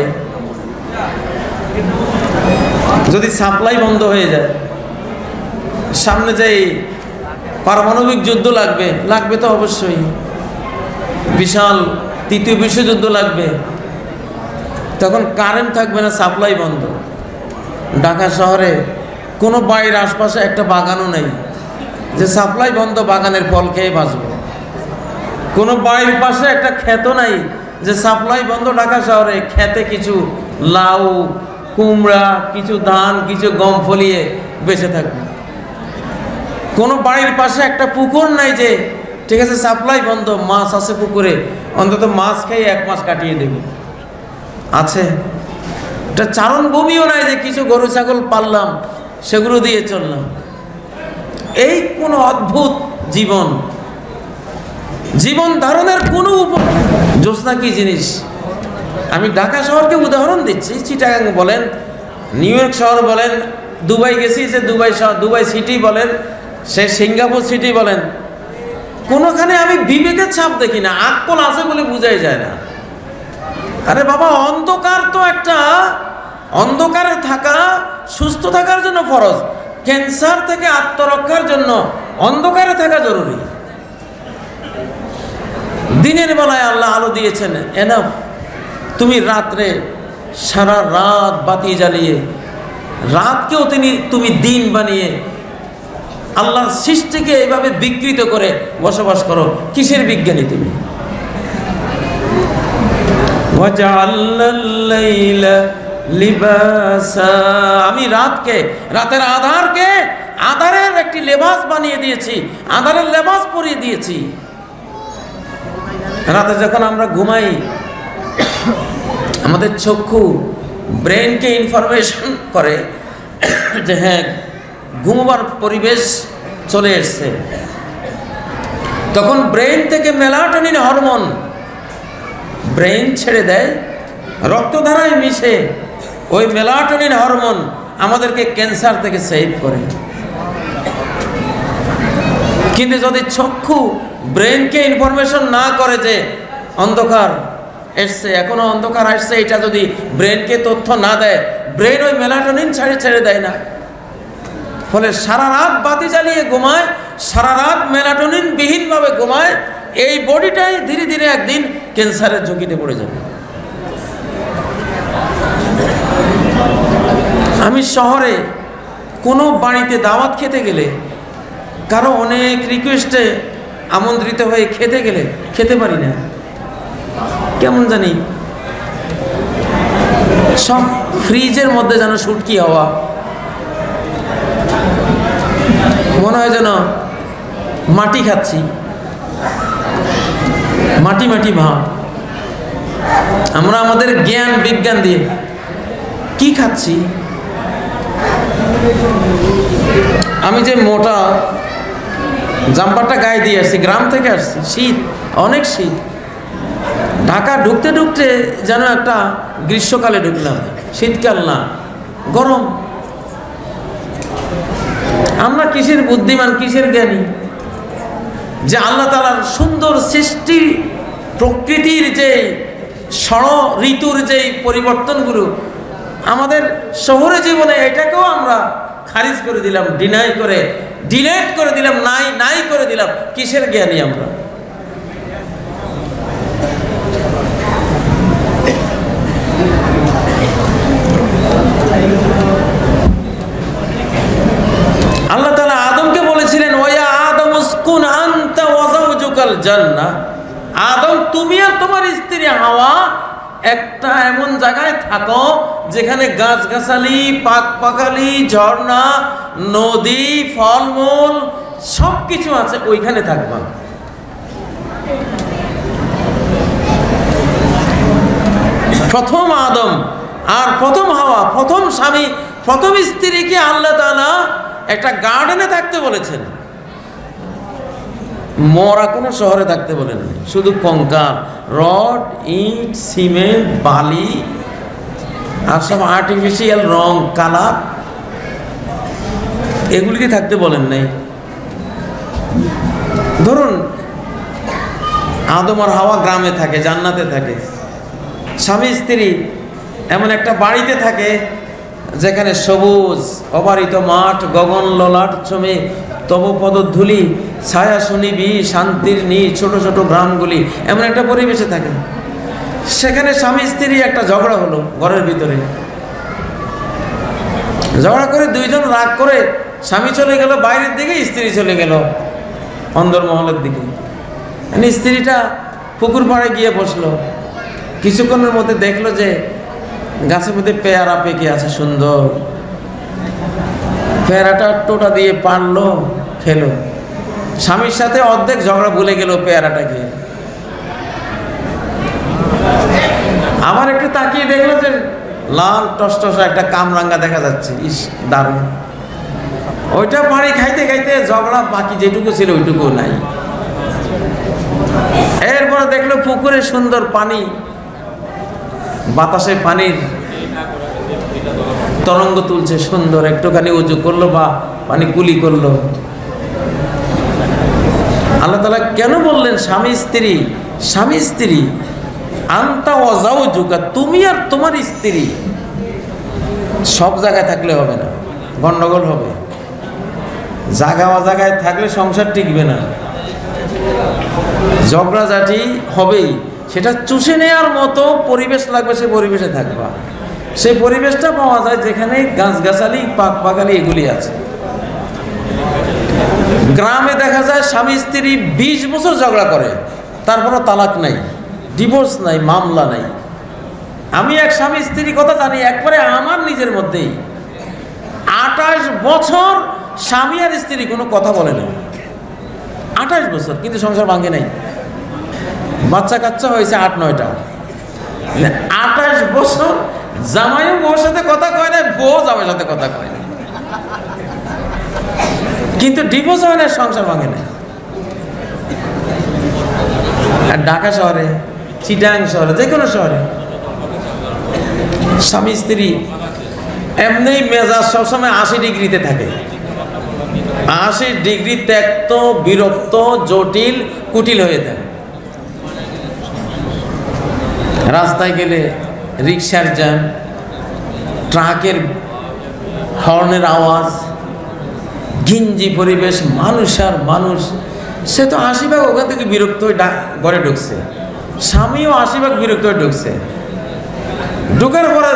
যদি সাপ্লাই বন্ধ হয়ে যায়, সামনে যে পারমাণবিক যুদ্ধ লাগবে, লাগবে তো অবশ্যই, বিশাল তৃতীয় বিশ্বযুদ্ধ লাগবে, তখন কারেন্ট থাকবে না, সাপ্লাই বন্ধ। ঢাকা শহরে কোনো বাড়ির আশপাশে একটা বাগানও নেই যে সাপ্লাই বন্ধ বাগানের ফল খেয়ে বাঁচব। কোনো বাড়ির পাশে একটা ক্ষেতও নাই যে সাপ্লাই বন্ধ ঢাকা শহরে ক্ষেতে কিছু লাউ, কুমড়া, কিছু ধান, কিছু গম ফলিয়ে বেঁচে থাকবে। কোনো বাড়ির পাশে একটা পুকুর নাই যে ঠিক আছে সাপ্লাই বন্ধ, মাছ আছে পুকুরে, অন্তত মাছ খেয়ে এক মাস কাটিয়ে দেবে। আছে একটা চারণ ভূমিও নাই যে কিছু গরু ছাগল পাললাম সেগুলো দিয়ে চললাম। এই কোন অদ্ভুত জীবন, জীবন ধারণের কোনো জ্যোৎস্না কি জিনিস। আমি ঢাকা শহরকে উদাহরণ দিচ্ছি, চিটাগাং বলেন, নিউ ইয়র্ক শহর বলেন, দুবাই গেছি যে দুবাই শহর, দুবাই সিটি বলেন, সে সিঙ্গাপুর সিটি বলেন, কোনোখানে আমি বিবেকের ছাপ দেখি না, আকল আছে বলে বোঝাই যায় না। আরে বাবা, অন্ধকার তো একটা, অন্ধকারে থাকা সুস্থ থাকার জন্য ফরজ, ক্যান্সার থেকে আত্মরক্ষার জন্য অন্ধকারে থাকা জরুরি। দিনের বেলায় আল্লাহ আলো দিয়েছেন, এনাফ। তুমি রাত্রে সারা রাত বাতি জ্বালিয়ে রাতকেও তিনি তুমি দিন বানিয়ে আল্লাহর সৃষ্টিকে এইভাবে বিকৃত করে বসবাস করো, কিসের বিজ্ঞানী তুমি? আমি রাতকে, রাতের আধারকে আধারের একটি লেবাস বানিয়ে দিয়েছি, আধারের লেবাস পরিয়ে দিয়েছি। রাতে যখন আমরা ঘুমাই, আমাদের চক্ষু ব্রেনকে ইনফরমেশন করে যে হ্যাঁ ঘুমবার পরিবেশ চলে এসছে। তখন ব্রেন থেকে মেলাটোনিন হরমোন ব্রেন ছেড়ে দেয়, রক্তধারায় মিশে ওই মেলাটোনিন হরমোন আমাদেরকে ক্যান্সার থেকে সেভ করে। কিন্তু যদি চক্ষু ব্রেনকে ইনফরমেশন না করে যে অন্ধকার এসছে, এখনো অন্ধকার আসছে, এটা যদি ব্রেনকে তথ্য না দেয়, ব্রেন ওই মেলাটোনিন ছেড়ে ছেড়ে দেয় না। ফলে সারা রাত বাতি জ্বালিয়ে ঘুমায়, সারা রাত মেলাটোনিন বিহীনভাবে ঘুমায়। এই বডিটাই ধীরে ধীরে একদিন ক্যান্সারের ঝুঁকিতে পড়ে যাবে। আমি শহরে কোনো বাড়িতে দাওয়াত খেতে গেলে, কারো অনেক রিকোয়েস্টে আমন্ত্রিত হয়ে খেতে গেলে খেতে পারি না, কেমন জানি সব ফ্রিজের মধ্যে যেন শুটকি হওয়া, মনে হয় যেন মাটি খাচ্ছি, মাটি মাটি ভাব। আমরা আমাদের জ্ঞান বিজ্ঞান দিয়ে কি খাচ্ছি? আমি যে মোটা জাম্পারটা গায়ে দিয়ে আসছি, গ্রাম থেকে আসছি, শীত, অনেক শীত। ঢাকা ঢুকতে ঢুকতে যেন একটা গ্রীষ্মকালে ঢুকলাম, শীতকাল না, গরম। আমরা কিসের বুদ্ধিমান, কিসের জ্ঞানী যে আল্লাহ তাআলার সুন্দর সৃষ্টি, প্রকৃতির যে ষড় ঋতুর যে পরিবর্তনগুলো আমাদের শহরে জীবনে, এটাকেও আমরা খারিজ করে দিলাম, ডিনাই করে, ডিলেট করে দিলাম, নাই নাই করে দিলাম। কিসের জ্ঞানী আমরা? আল্লাহ তাআলা আদমকে বলেছিলেন, ওয়া আদম উসকুন আনতা ওয়া যাওজুকাল জান্নাহ, আদম তুমি আর তোমার স্ত্রী হাওয়া একটা এমন জায়গায় থাকো যেখানে গাছগাছালি, পাক পাখালি, ঝর্ণা, নদী, ফলমূল সব কিছু আছে, ওইখানে থাকবা। প্রথম আদম আর প্রথম হাওয়া, প্রথম স্বামী, প্রথম স্ত্রীকে আল্লাহ তাআলা একটা গার্ডেনে থাকতে বলেছেন, মরা কোনো শহরে থাকতে বলেন, শুধু কঙ্কাল, রড, ইট, সিমেন্ট, বালি আর সব আর্টিফিশিয়াল রং, কালার, এগুলিকে থাকতে বলেন নাই। ধরুন আদম আর হাওয়া গ্রামে থাকে, জান্নাতে থাকে, স্বামী স্ত্রী এমন একটা বাড়িতে থাকে যেখানে সবুজ অবারিত মাঠ, গগন ললাট চমে তব পদধূলি, ছায়া শুনিবি শান্তির নি, ছোট ছোট গ্রামগুলি, এমন একটা পরিবেশে থাকে। সেখানে স্বামী স্ত্রী একটা ঝগড়া হলো ঘরের ভিতরে, ঝগড়া করে দুইজন রাগ করে স্বামী চলে গেল বাইরের দিকে, স্ত্রী চলে গেল অন্দরমহলের দিকে। স্ত্রীটা পুকুর পাড়ে গিয়ে বসলো, কিছুক্ষণের মধ্যে দেখলো যে গাছের মধ্যে পেয়ারা পেকে আছে সুন্দর, পেয়ারাটা টোটা দিয়ে পারলো, খেলো। স্বামীর সাথে অর্ধেক ঝগড়া ভুলে গেল পেয়ারাটাকে। আবার একটু তাকিয়ে দেখলো যে লাল টসটসা একটা কামরাঙ্গা দেখা যাচ্ছে, ইস দারুণ। ওইটা পানি খাইতে খাইতে ঝগড়া বাকি যেটুকু ছিল ওইটুকু নাই। এরপরে দেখলো পুকুরে সুন্দর পানি, বাতাসে পানির তরঙ্গ তুলছে সুন্দর, একটুখানি উজু করলো বা পানি কুলি করলো। আল্লাহ তাআলা কেন বললেন স্বামী স্ত্রী? স্বামী স্ত্রী আনতা ওয়া যাওজুকা, তুমি আর তোমার স্ত্রী। সব জায়গায় থাকলে হবে না, গন্ডগোল হবে। জায়গা অজায়গায় থাকলে সংসার টিকবে না, ঝগড়াঝাটি হবেই। সেটা চুষে নেওয়ার মতো পরিবেশ লাগবে, সে পরিবেশে থাকবা। সেই পরিবেশটা পাওয়া যায় যেখানে গাছগাছালি, পাক পাখালি এগুলি আছে। গ্রামে দেখা যায় স্বামী স্ত্রী বিশ বছর ঝগড়া করে, তারপরও তালাক নাই, ডিভোর্স নাই, মামলা নাই। আমি এক স্বামী স্ত্রীর কথা জানি, একবারে আমার নিজের মধ্যেই আঠাশ বছর স্বামী আর স্ত্রী কোনো কথা বলে না, আঠাশ বছর, কিন্তু সংসার ভাঙে নাই। বাচ্চা কাচ্চা হয়েছে আট নয়টা। আঠাশ বছর জামাইও বউর সাথে কথা কয় না, বউ জামাইয়ের সাথে কথা কয় না, কিন্তু ডিভোর্স হয় না, সংসার ভাঙে না। আর ঢাকা শহরে, চিটাং শহরে, যে কোনো শহরে স্বামী স্ত্রী এমনি মেজাজ সবসময় আশি ডিগ্রিতে থাকে, আশি ডিগ্রি ত্যক্ত, বিরক্ত, জটিল, কুটিল হয়ে থাকে। রাস্তায় গেলে রিক্সার জ্যাম, ট্রাকের হর্নের আওয়াজ, ঘিঞ্জি পরিবেশ, মানুষ আর মানুষ। সে তো আশি ভাগ ওখান থেকে বিরক্ত হয়ে ঘরে ঢুকছে, স্বামীও আশি ভাগ বিরক্ত হয়ে ঢুকছে। ঢুকার পরে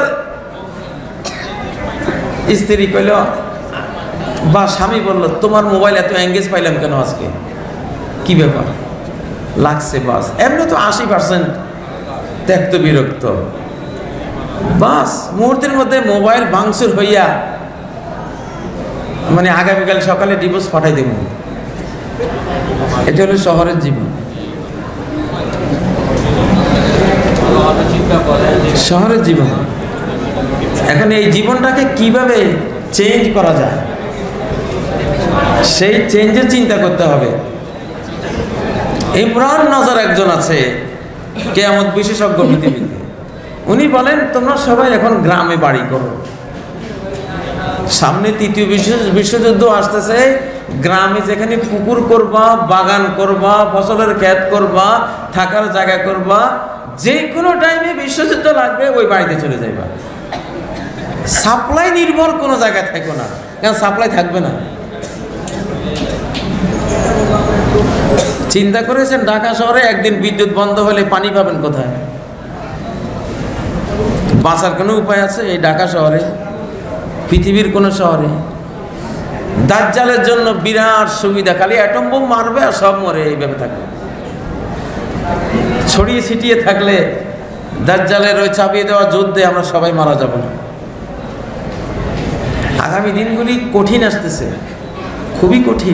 স্ত্রী কইল বা স্বামী বলল, তোমার মোবাইল এত এঙ্গেজ পাইলাম কেন আজকে, কি ব্যাপার লাগছে? বাস এমনি তো আশি পার্সেন্ট ত্যক্ত, বিরক্ত। বাস মুহূর্তের মধ্যে মোবাইল ভাঙচুর হইয়া মানে আগামীকাল সকালে ডিভোর্স পাঠাই দেব। এটা হলো শহরের জীবন, শহরের জীবন। এখন এই জীবনটাকে কিভাবে চেঞ্জ করা যায়, সেই চেঞ্জের চিন্তা করতে হবে। ইমরান নজর একজন আছে, কিয়ামত বিশেষজ্ঞ পৃথিবীতে। উনি বলেন, তোমরা সবাই এখন গ্রামে বাড়ি করো, সামনে তৃতীয় বিশ্ব বিশ্বযুদ্ধ আসতেছে। গ্রামে যেখানে পুকুর করবা, বাগান করবা, ফসলের ক্ষেত করবা, থাকার জায়গা করবা, যে কোনো টাইমে বিশ্বযুদ্ধ লাগবে, ওই বাড়িতে চলে যাইবা। সাপ্লাই নির্ভর কোনো জায়গায় থাকো না, কারণ সাপ্লাই থাকবে না। চিন্তা করেছেন ঢাকা শহরে একদিন বিদ্যুৎ বন্ধ হলে পানি পাবেন কোথায়? বাঁচার কোনো উপায় আছে এই ঢাকা শহরে? পৃথিবীর কোনো শহরে? দাজ্জালের জন্য বিরাট সুবিধা, খালি অ্যাটম বোম মারবে আর সব মরে, এইভাবে থাকবে। ছড়িয়ে ছিটিয়ে থাকলে দাজ্জালের ওই চাপিয়ে দেওয়া যুদ্ধে আমরা সবাই মারা যাব না। আগামী দিনগুলি কঠিন আসতেছে, খুবই কঠিন।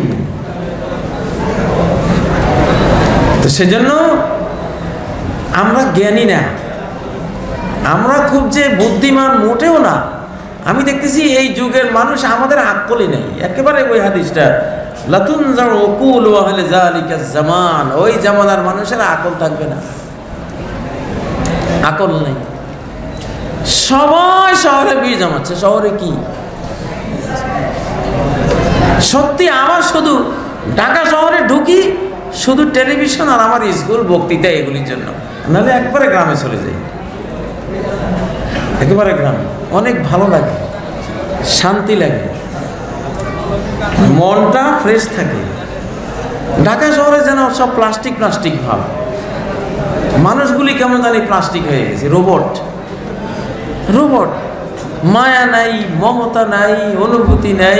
তো সেজন্য আমরা জ্ঞানী না, আমরা খুব যে বুদ্ধিমান মোটেও না। আমি দেখতেছি এই যুগের মানুষ আমাদের আকলই নেই একেবারে। ওই হাদিসটা লাতুনজার উকুল ওয়া আহলে যালিকা জামান, ওই জামানার মানুষের আকল থাকবে না, আকল নেই। সবাই শহরে বীজ জমাচ্ছে। শহরে কি সত্যি? আমার শুধু ঢাকা শহরে ঢুকি, শুধু টেলিভিশন আর আমার স্কুল, বক্তৃতা, এগুলির জন্য। নাহলে একবারে গ্রামে চলে যাই, একেবারে গ্রামে। অনেক ভালো লাগে, শান্তি লাগে, মনটা ফ্রেশ থাকে। ঢাকা শহরে যেন সব প্লাস্টিক প্লাস্টিক ভাব, মানুষগুলি কেমন জানি প্লাস্টিক হয়ে গেছে, রোবট রোবট। মায়া নাই, মমতা নাই, অনুভূতি নাই।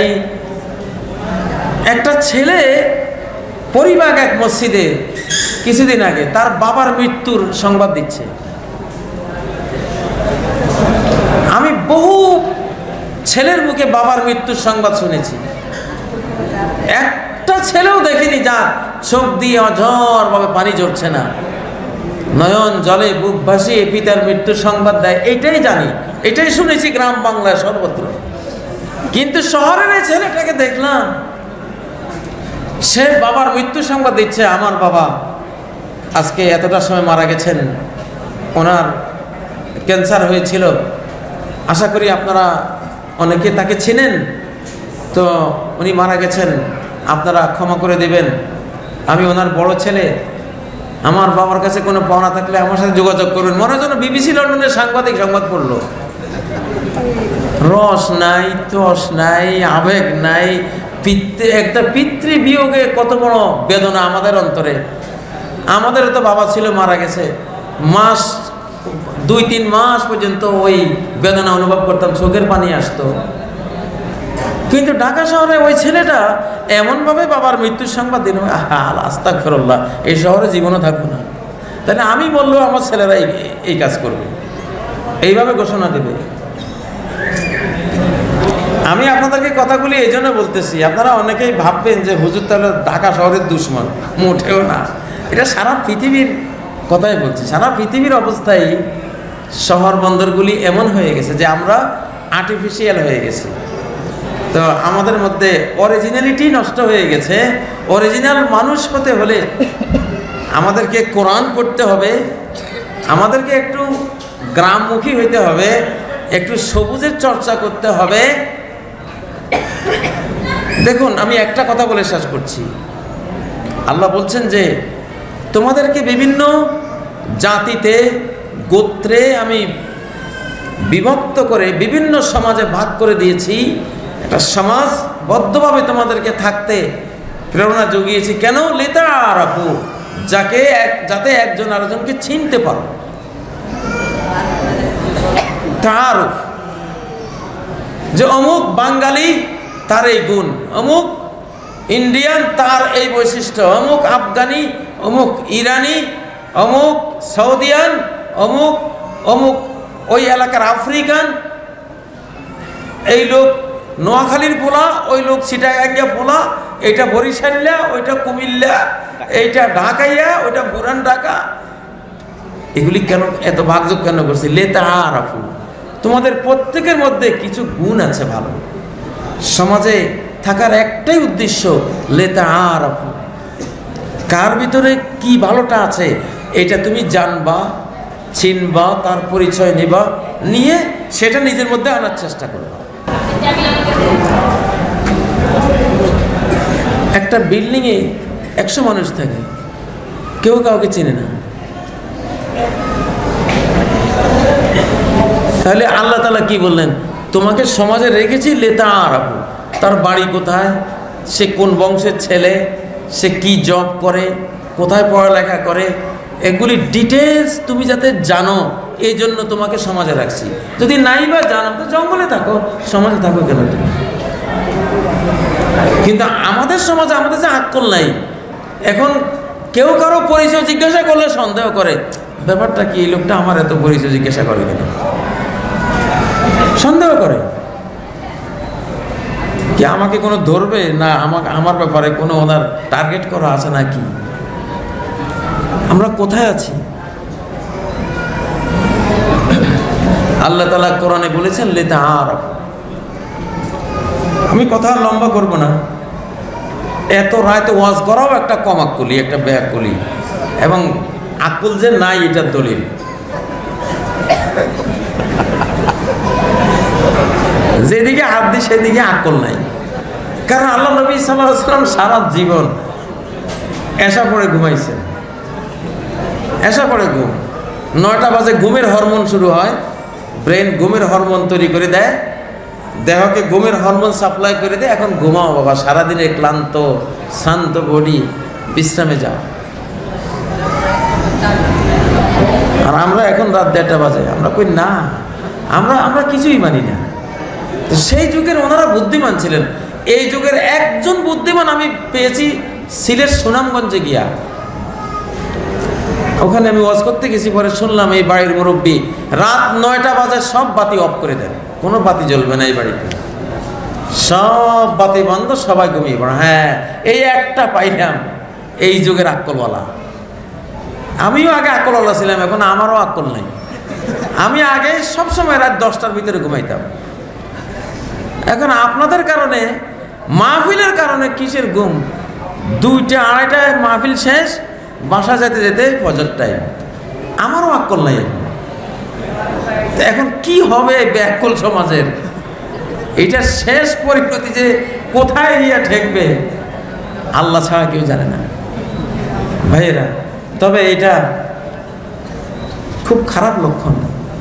একটা ছেলে পরিবার এক মসজিদে কিছুদিন আগে তার বাবার মৃত্যুর সংবাদ দিচ্ছে। আমি বহু ছেলের মুখে বাবার মৃত্যুর সংবাদ শুনেছি, একটা ছেলেও দেখিনি যার চোখ দিয়ে অঝর ভাবে পানি ঝরছে না, নয়ন জলে বুক ভাসিয়ে পিতার মৃত্যুর সংবাদ দেয়। এটাই জানি, এটাই শুনেছি গ্রাম বাংলায় সর্বত্র। কিন্তু শহরের এই ছেলেটাকে দেখলাম, সে বাবার মৃত্যু সংবাদ দিচ্ছে। আমার বাবা আজকে এতটা সময় মারা গেছেন, ওনার ক্যান্সার হয়েছিল। আশা করি আপনারা অনেকে তাকে চেনেন, তো উনি মারা গেছেন, আপনারা ক্ষমা করে দেবেন। আমি ওনার বড় ছেলে, আমার বাবার কাছে কোনো পাওনা থাকলে আমার সাথে যোগাযোগ করবেন। মনে হয় যেন বিবিসি লন্ডনের সাংবাদিক সংবাদ পড়ল। রস নাই, তস নাই, আবেগ নাই। পিতৃ একটা পিতৃ বিয়োগে কত বড় বেদনা আমাদের অন্তরে। আমাদেরও তো বাবা ছিল, মারা গেছে। মাস দুই তিন মাস পর্যন্ত ওই বেদনা অনুভব করতাম, চোখের পানি আসতো। কিন্তু ঢাকা শহরে ওই ছেলেটা এমনভাবে বাবার মৃত্যুর সংবাদ দিল, আস্তাগফিরুল্লাহ, এই শহরে জীবনও থাকবো না। তাহলে আমি বললেও আমার ছেলেরা এই কাজ করবে, এইভাবে ঘোষণা দেবে। আমি আপনাদেরকে কথাগুলি এই জন্য বলতেছি, আপনারা অনেকেই ভাববেন যে হুজুর তাহলে ঢাকা শহরের দুশ্মন। মোটেও না, এটা সারা পৃথিবীর কথাই বলছি। সারা পৃথিবীর অবস্থায় শহর বন্দরগুলি এমন হয়ে গেছে যে আমরা আর্টিফিশিয়াল হয়ে গেছি। তো আমাদের মধ্যে অরিজিনালিটি নষ্ট হয়ে গেছে। অরিজিনাল মানুষ হতে হলে আমাদেরকে কোরআন পড়তে হবে, আমাদেরকে একটু গ্রামমুখী হইতে হবে, একটু সবুজের চর্চা করতে হবে। দেখুন, আমি একটা কথা বলে শেষ করছি। আল্লাহ বলছেন যে তোমাদেরকে বিভিন্ন জাতিতে, গোত্রে আমি বিভক্ত করে বিভিন্ন সমাজে ভাগ করে দিয়েছি। একটা সমাজবদ্ধভাবে তোমাদেরকে থাকতে প্রেরণা জুগিয়েছি। কেন? লিতাআরাফু, যাকে যাতে একজন আরেকজনকে চিনতে পারো। তাআরুফ, যে অমুক বাঙালি তার এই গুণ, অমুক ইন্ডিয়ান তার এই বৈশিষ্ট্য, অমুক আফগানি, অমুক ইরানি, অমুক সৌদিয়ান, অমুক অমুক ওই এলাকার আফ্রিকান, এই লোক নোয়াখালীর পোলা, ওই লোক চিটাগাঙ্গা পোলা, এইটা বরিশাল্লা, ওইটা কুমিল্লা, এইটা ঢাকাইয়া, ওইটা পুরান ঢাকা। এগুলি কেন এত ভাগযোগ কেন করছে? লিতাআরাফু, তোমাদের প্রত্যেকের মধ্যে কিছু গুণ আছে ভালো। সমাজে থাকার একটাই উদ্দেশ্য, লিতাআরাফু, কার ভিতরে কি ভালোটা আছে এটা তুমি জানবা, চিনবা, তার পরিচয় নেবা, নিয়ে সেটা নিজের মধ্যে আনার চেষ্টা করবা। একটা বিল্ডিংয়ে একশো মানুষ থাকে, কেউ কাউকে চিনে না। তাহলে আল্লাহ তাআলা কি বললেন? তোমাকে সমাজে রেখেছি লিতাআরাফু, তার বাড়ি কোথায়, সে কোন বংশের ছেলে, সে কি জব করে, কোথায় পড়ালেখা করে, এগুলি ডিটেলস তুমি যাতে জানো, এই জন্য তোমাকে সমাজে রাখছি। যদি নাই বা জানো তো জঙ্গলে থাকো, সমাজে থাকো কেন তুমি? কিন্তু আমাদের সমাজে আমাদের যে আক্কল নাই। এখন কেউ কারো পরিচয় জিজ্ঞাসা করলে সন্দেহ করে, ব্যাপারটা কি, এই লোকটা আমার এত পরিচয় জিজ্ঞাসা করে কেন, সন্দেহ করে। কি আমাকে কোনো ধরবে না, আমাকে আমার ব্যাপারে কোনো ওনার টার্গেট করা আছে নাকি? আমরা কোথায় আছি? আল্লাহ তাআলা কোরআনে বলেছেন লিতাআরাফু। আমি কথা লম্বা করব না। এত রাতে ওয়াজ করাও একটা কম আক্কুলি, একটা বেআক্কুলি, এবং আক্কুল যে নাই এটার দলিল। যেদিকে হাত দিই সেদিকে আক্কুল নাই। কারণ আল্লাহ নবী সাল্লাল্লাহু আলাইহি ওয়াসাল্লাম সারা জীবন এশা পড়ে ঘুমাইছেন। এশা পড়ে ঘুম, নয়টা বাজে ঘুমের হরমোন শুরু হয়, ব্রেন ঘুমের হরমোন তৈরি করে দেয়, দেহকে ঘুমের হরমোন সাপ্লাই করে দেয়। এখন ঘুমাও বাবা, সারাদিনের ক্লান্ত শান্ত বডি, বিশ্রামে যাও। আর আমরা এখন রাত দেড়টা বাজে, আমরা কই না, আমরা আমরা কিছুই মানি না। তো সেই যুগের ওনারা বুদ্ধিমান ছিলেন। এই যুগের একজন বুদ্ধিমান আমি পেয়েছি সিলেট সুনামগঞ্জে গিয়া। ওখানে আমি ওয়াজ করতে গেছি, পরে শুনলাম এই বাড়ির মুরব্বী রাত নয়টা বাজে সব বাতি অফ করে দেন, কোনো বাতি জ্বলবে না এই বাড়িতে, সব বাতি বন্ধ, সবাই ঘুমিয়ে পড়ে। হ্যাঁ, এই একটা পাইলাম এই যুগের আক্কলওয়ালা। আমিও আগে আক্কলওয়ালা ছিলাম, এখন আমারও আক্কল নেই। আমি আগে সবসময় রাত দশটার ভিতরে ঘুমাইতাম। এখন আপনাদের কারণে, মাহফিলের কারণে কিসের ঘুম, দুইটা আড়াইটায় মাহফিল শেষ, বাসা যেতে যেতে ফজর টাইম। আমারও আক্কল নাই। এখন কি হবে ব্যাকুল সমাজের? এটা শেষ পরিণতি যে কোথায় গিয়ে ঠেকবে আল্লাহ ছাড়া কেউ জানে না ভাইয়েরা। তবে এটা খুব খারাপ লক্ষণ।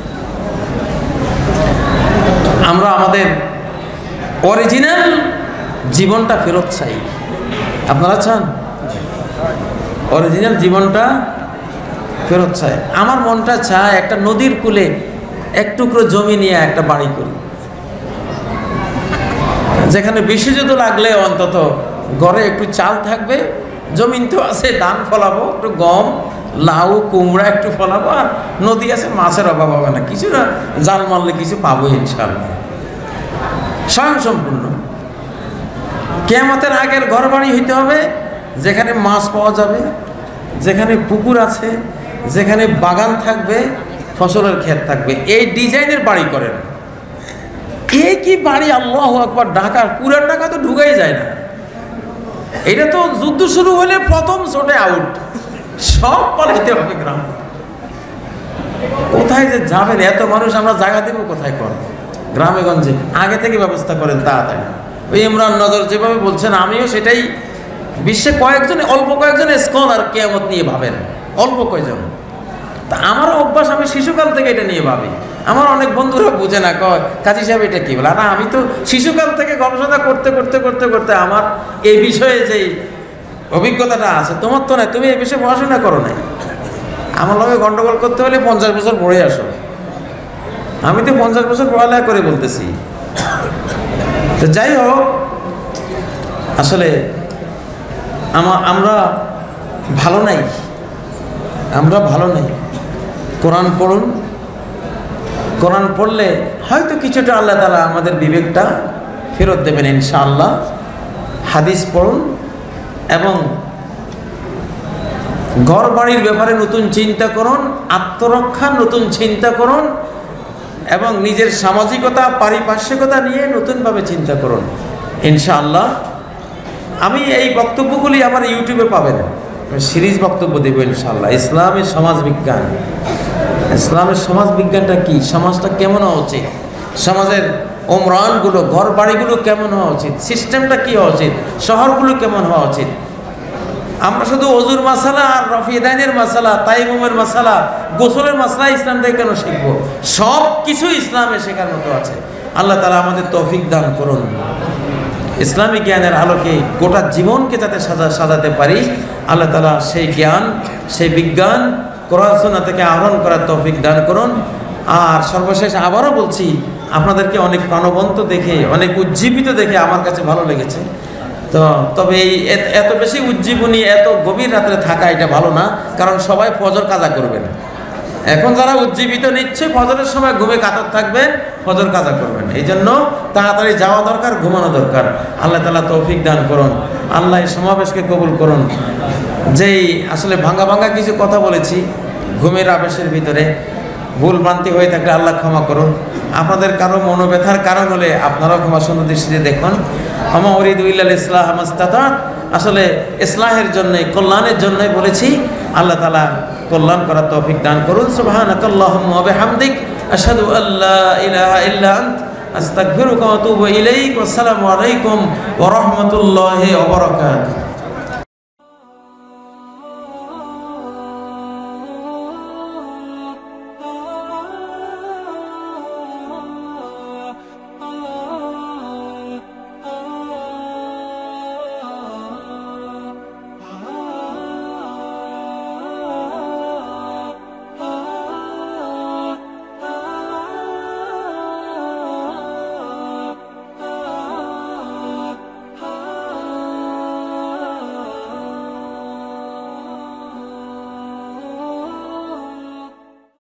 আমরা আমাদের অরিজিনাল জীবনটা ফেরত চাই। আপনারা চান অরিজিনাল জীবনটা ফেরত চাই? আমার মনটা চায় একটা নদীর কূলে এক টুকরো জমি নিয়ে একটা বাড়ি করি, যেখানে বেশি যদি লাগলে অন্তত ঘরে একটু চাল থাকবে, জমিন তো আছে, ধান ফলাবো, একটু গম, লাউ, কুমড়া একটু ফলাবো, আর নদী আছে, মাছের অভাব হবে না, কিছু না জাল মারলে কিছু পাবো ইনশাআল্লাহ। স্বয়ং সম্পূর্ণ। কিয়ামতের আগের ঘর বাড়ি হইতে হবে যেখানে মাছ পাওয়া যাবে, যেখানে পুকুর আছে, যেখানে বাগান থাকবে, ফসলের ক্ষেত থাকবে, এই ডিজাইনের বাড়ি করেন। এই কি বাড়ি, আল্লাহু আকবার! ঢাকা, পুরান ঢাকা তো ঢুকাই যায় না। এটা তো যুদ্ধ শুরু হলে প্রথম ছোটে আউট, সব পালাইতে হবে গ্রাম। কোথায় যে যাবেন এত মানুষ, আমরা জায়গা দেবো কোথায়? কর গ্রামে গঞ্জে আগে থেকে ব্যবস্থা করেন তাড়াতাড়ি। ওই ইমরান নজর যেভাবে বলছেন, আমিও সেটাই। বিশ্বে কয়েকজন, অল্প কয়েকজন স্কলার কিয়ামত নিয়ে ভাবেন, অল্প কয়েকজন। তা আমারও অভ্যাস, আমি শিশুকাল থেকে এটা নিয়ে ভাবি। আমার অনেক বন্ধুরা বুঝে না, কয় কাজী সাহেব এটা কি বলে। না, আমি তো শিশুকাল থেকে গবেষণা করতে করতে করতে করতে আমার এই বিষয়ে যে অভিজ্ঞতাটা আছে, তোমার তো নাই, তুমি এই বিষয়ে পড়াশোনা করো নাই। আমার লগে গন্ডগোল করতে হলে পঞ্চাশ বছর পড়ে আসো। আমি তো পঞ্চাশ বছর পড়ালেখা করে বলতেছি। তো যাই হোক, আসলে আমরা ভালো নাই, আমরা ভালো নাই। কোরআন পড়ুন, কোরআন পড়লে হয়তো কিছুটা আল্লাহ তাআলা আমাদের বিবেকটা ফেরত দেবেন ইনশাআল্লাহ। হাদিস পড়ুন এবং ঘর বাড়ির ব্যাপারে নতুন চিন্তা করুন, আত্মরক্ষার নতুন চিন্তা করুন এবং নিজের সামাজিকতা, পারিপার্শ্বিকতা নিয়ে নতুনভাবে চিন্তা করুন ইনশাআল্লাহ। আমি এই বক্তব্যগুলি আমার ইউটিউবে পাবেন, সিরিজ বক্তব্য দেব ইনশাআল্লাহ। ইসলামের সমাজ বিজ্ঞান, ইসলামের সমাজ বিজ্ঞানটা কি, সমাজটা কেমন হওয়া উচিত, সমাজের ওমরানগুলো, ঘর বাড়িগুলো কেমন হওয়া উচিত, সিস্টেমটা কি হওয়া উচিত, শহরগুলো কেমন হওয়া উচিত। আমরা শুধু অজুর মাসালা আর রফিদাইনের মাসালা, তাইমুমের মাসালা, গোসলের মাসালা ইসলাম থেকে কেন শিখবো? সব কিছু ইসলামে শেখার মতো আছে। আল্লাহ তাআলা আমাদের তৌফিক দান করুন। ইসলামী জ্ঞানের আলোকে গোটা জীবনকে যাতে সাজা সাজাতে পারি, আল্লাহ তাআলা সেই জ্ঞান, সেই বিজ্ঞান কোরআন সুন্নাহ থেকে আহরণ করার তৌফিক দান করুন। আর সর্বশেষ আবারও বলছি, আপনাদেরকে অনেক প্রাণবন্ত দেখে, অনেক উজ্জীবিত দেখে আমার কাছে ভালো লেগেছে। তো তবে এই এত বেশি উজ্জীবনী, এত গভীর রাত্রে থাকা এটা ভালো না, কারণ সবাই ফজর কাজা করবেন। এখন যারা উজ্জীবিত নিচ্ছে, ফজরের সময় ঘুমে কাতর থাকবেন, ফজর কাজা করবেন। এই জন্য তাড়াতাড়ি যাওয়া দরকার, ঘুমানো দরকার। আল্লাহ তাআলা তৌফিক দান করুন, আল্লাহ এই সমাবেশকে কবুল করুন। যেই আসলে ভাঙ্গা ভাঙ্গা কিছু কথা বলেছি ঘুমের আবেশের ভিতরে, ভুল ভ্রান্তি হয়ে থাকলে আল্লাহ ক্ষমা করুন। আপনাদের কারো মনোব্যথার কারণ হলে আপনারাও ক্ষমা সুন্দর দৃষ্টিতে দেখুন। আমা উরিদু ইল্লাল ইসলাহ মাস্তাতাত, আসলে ইসলাহের জন্যই, কল্যাণের জন্যই বলেছি। আল্লাহ তাআলা কল্যাণ করার তৌফিক দান করুন। সুবহানাকাল্লাহুম্মা ওয়া বিহামদিক, আশহাদু আল্লা ইলাহা ইল্লা আন্ত, আস্তাগফিরুকা ওয়া আতুবু ইলাইক। ওয়া আসসালামু আলাইকুম ওয়া রাহমাতুল্লাহি ওয়া বারাকাতুহু।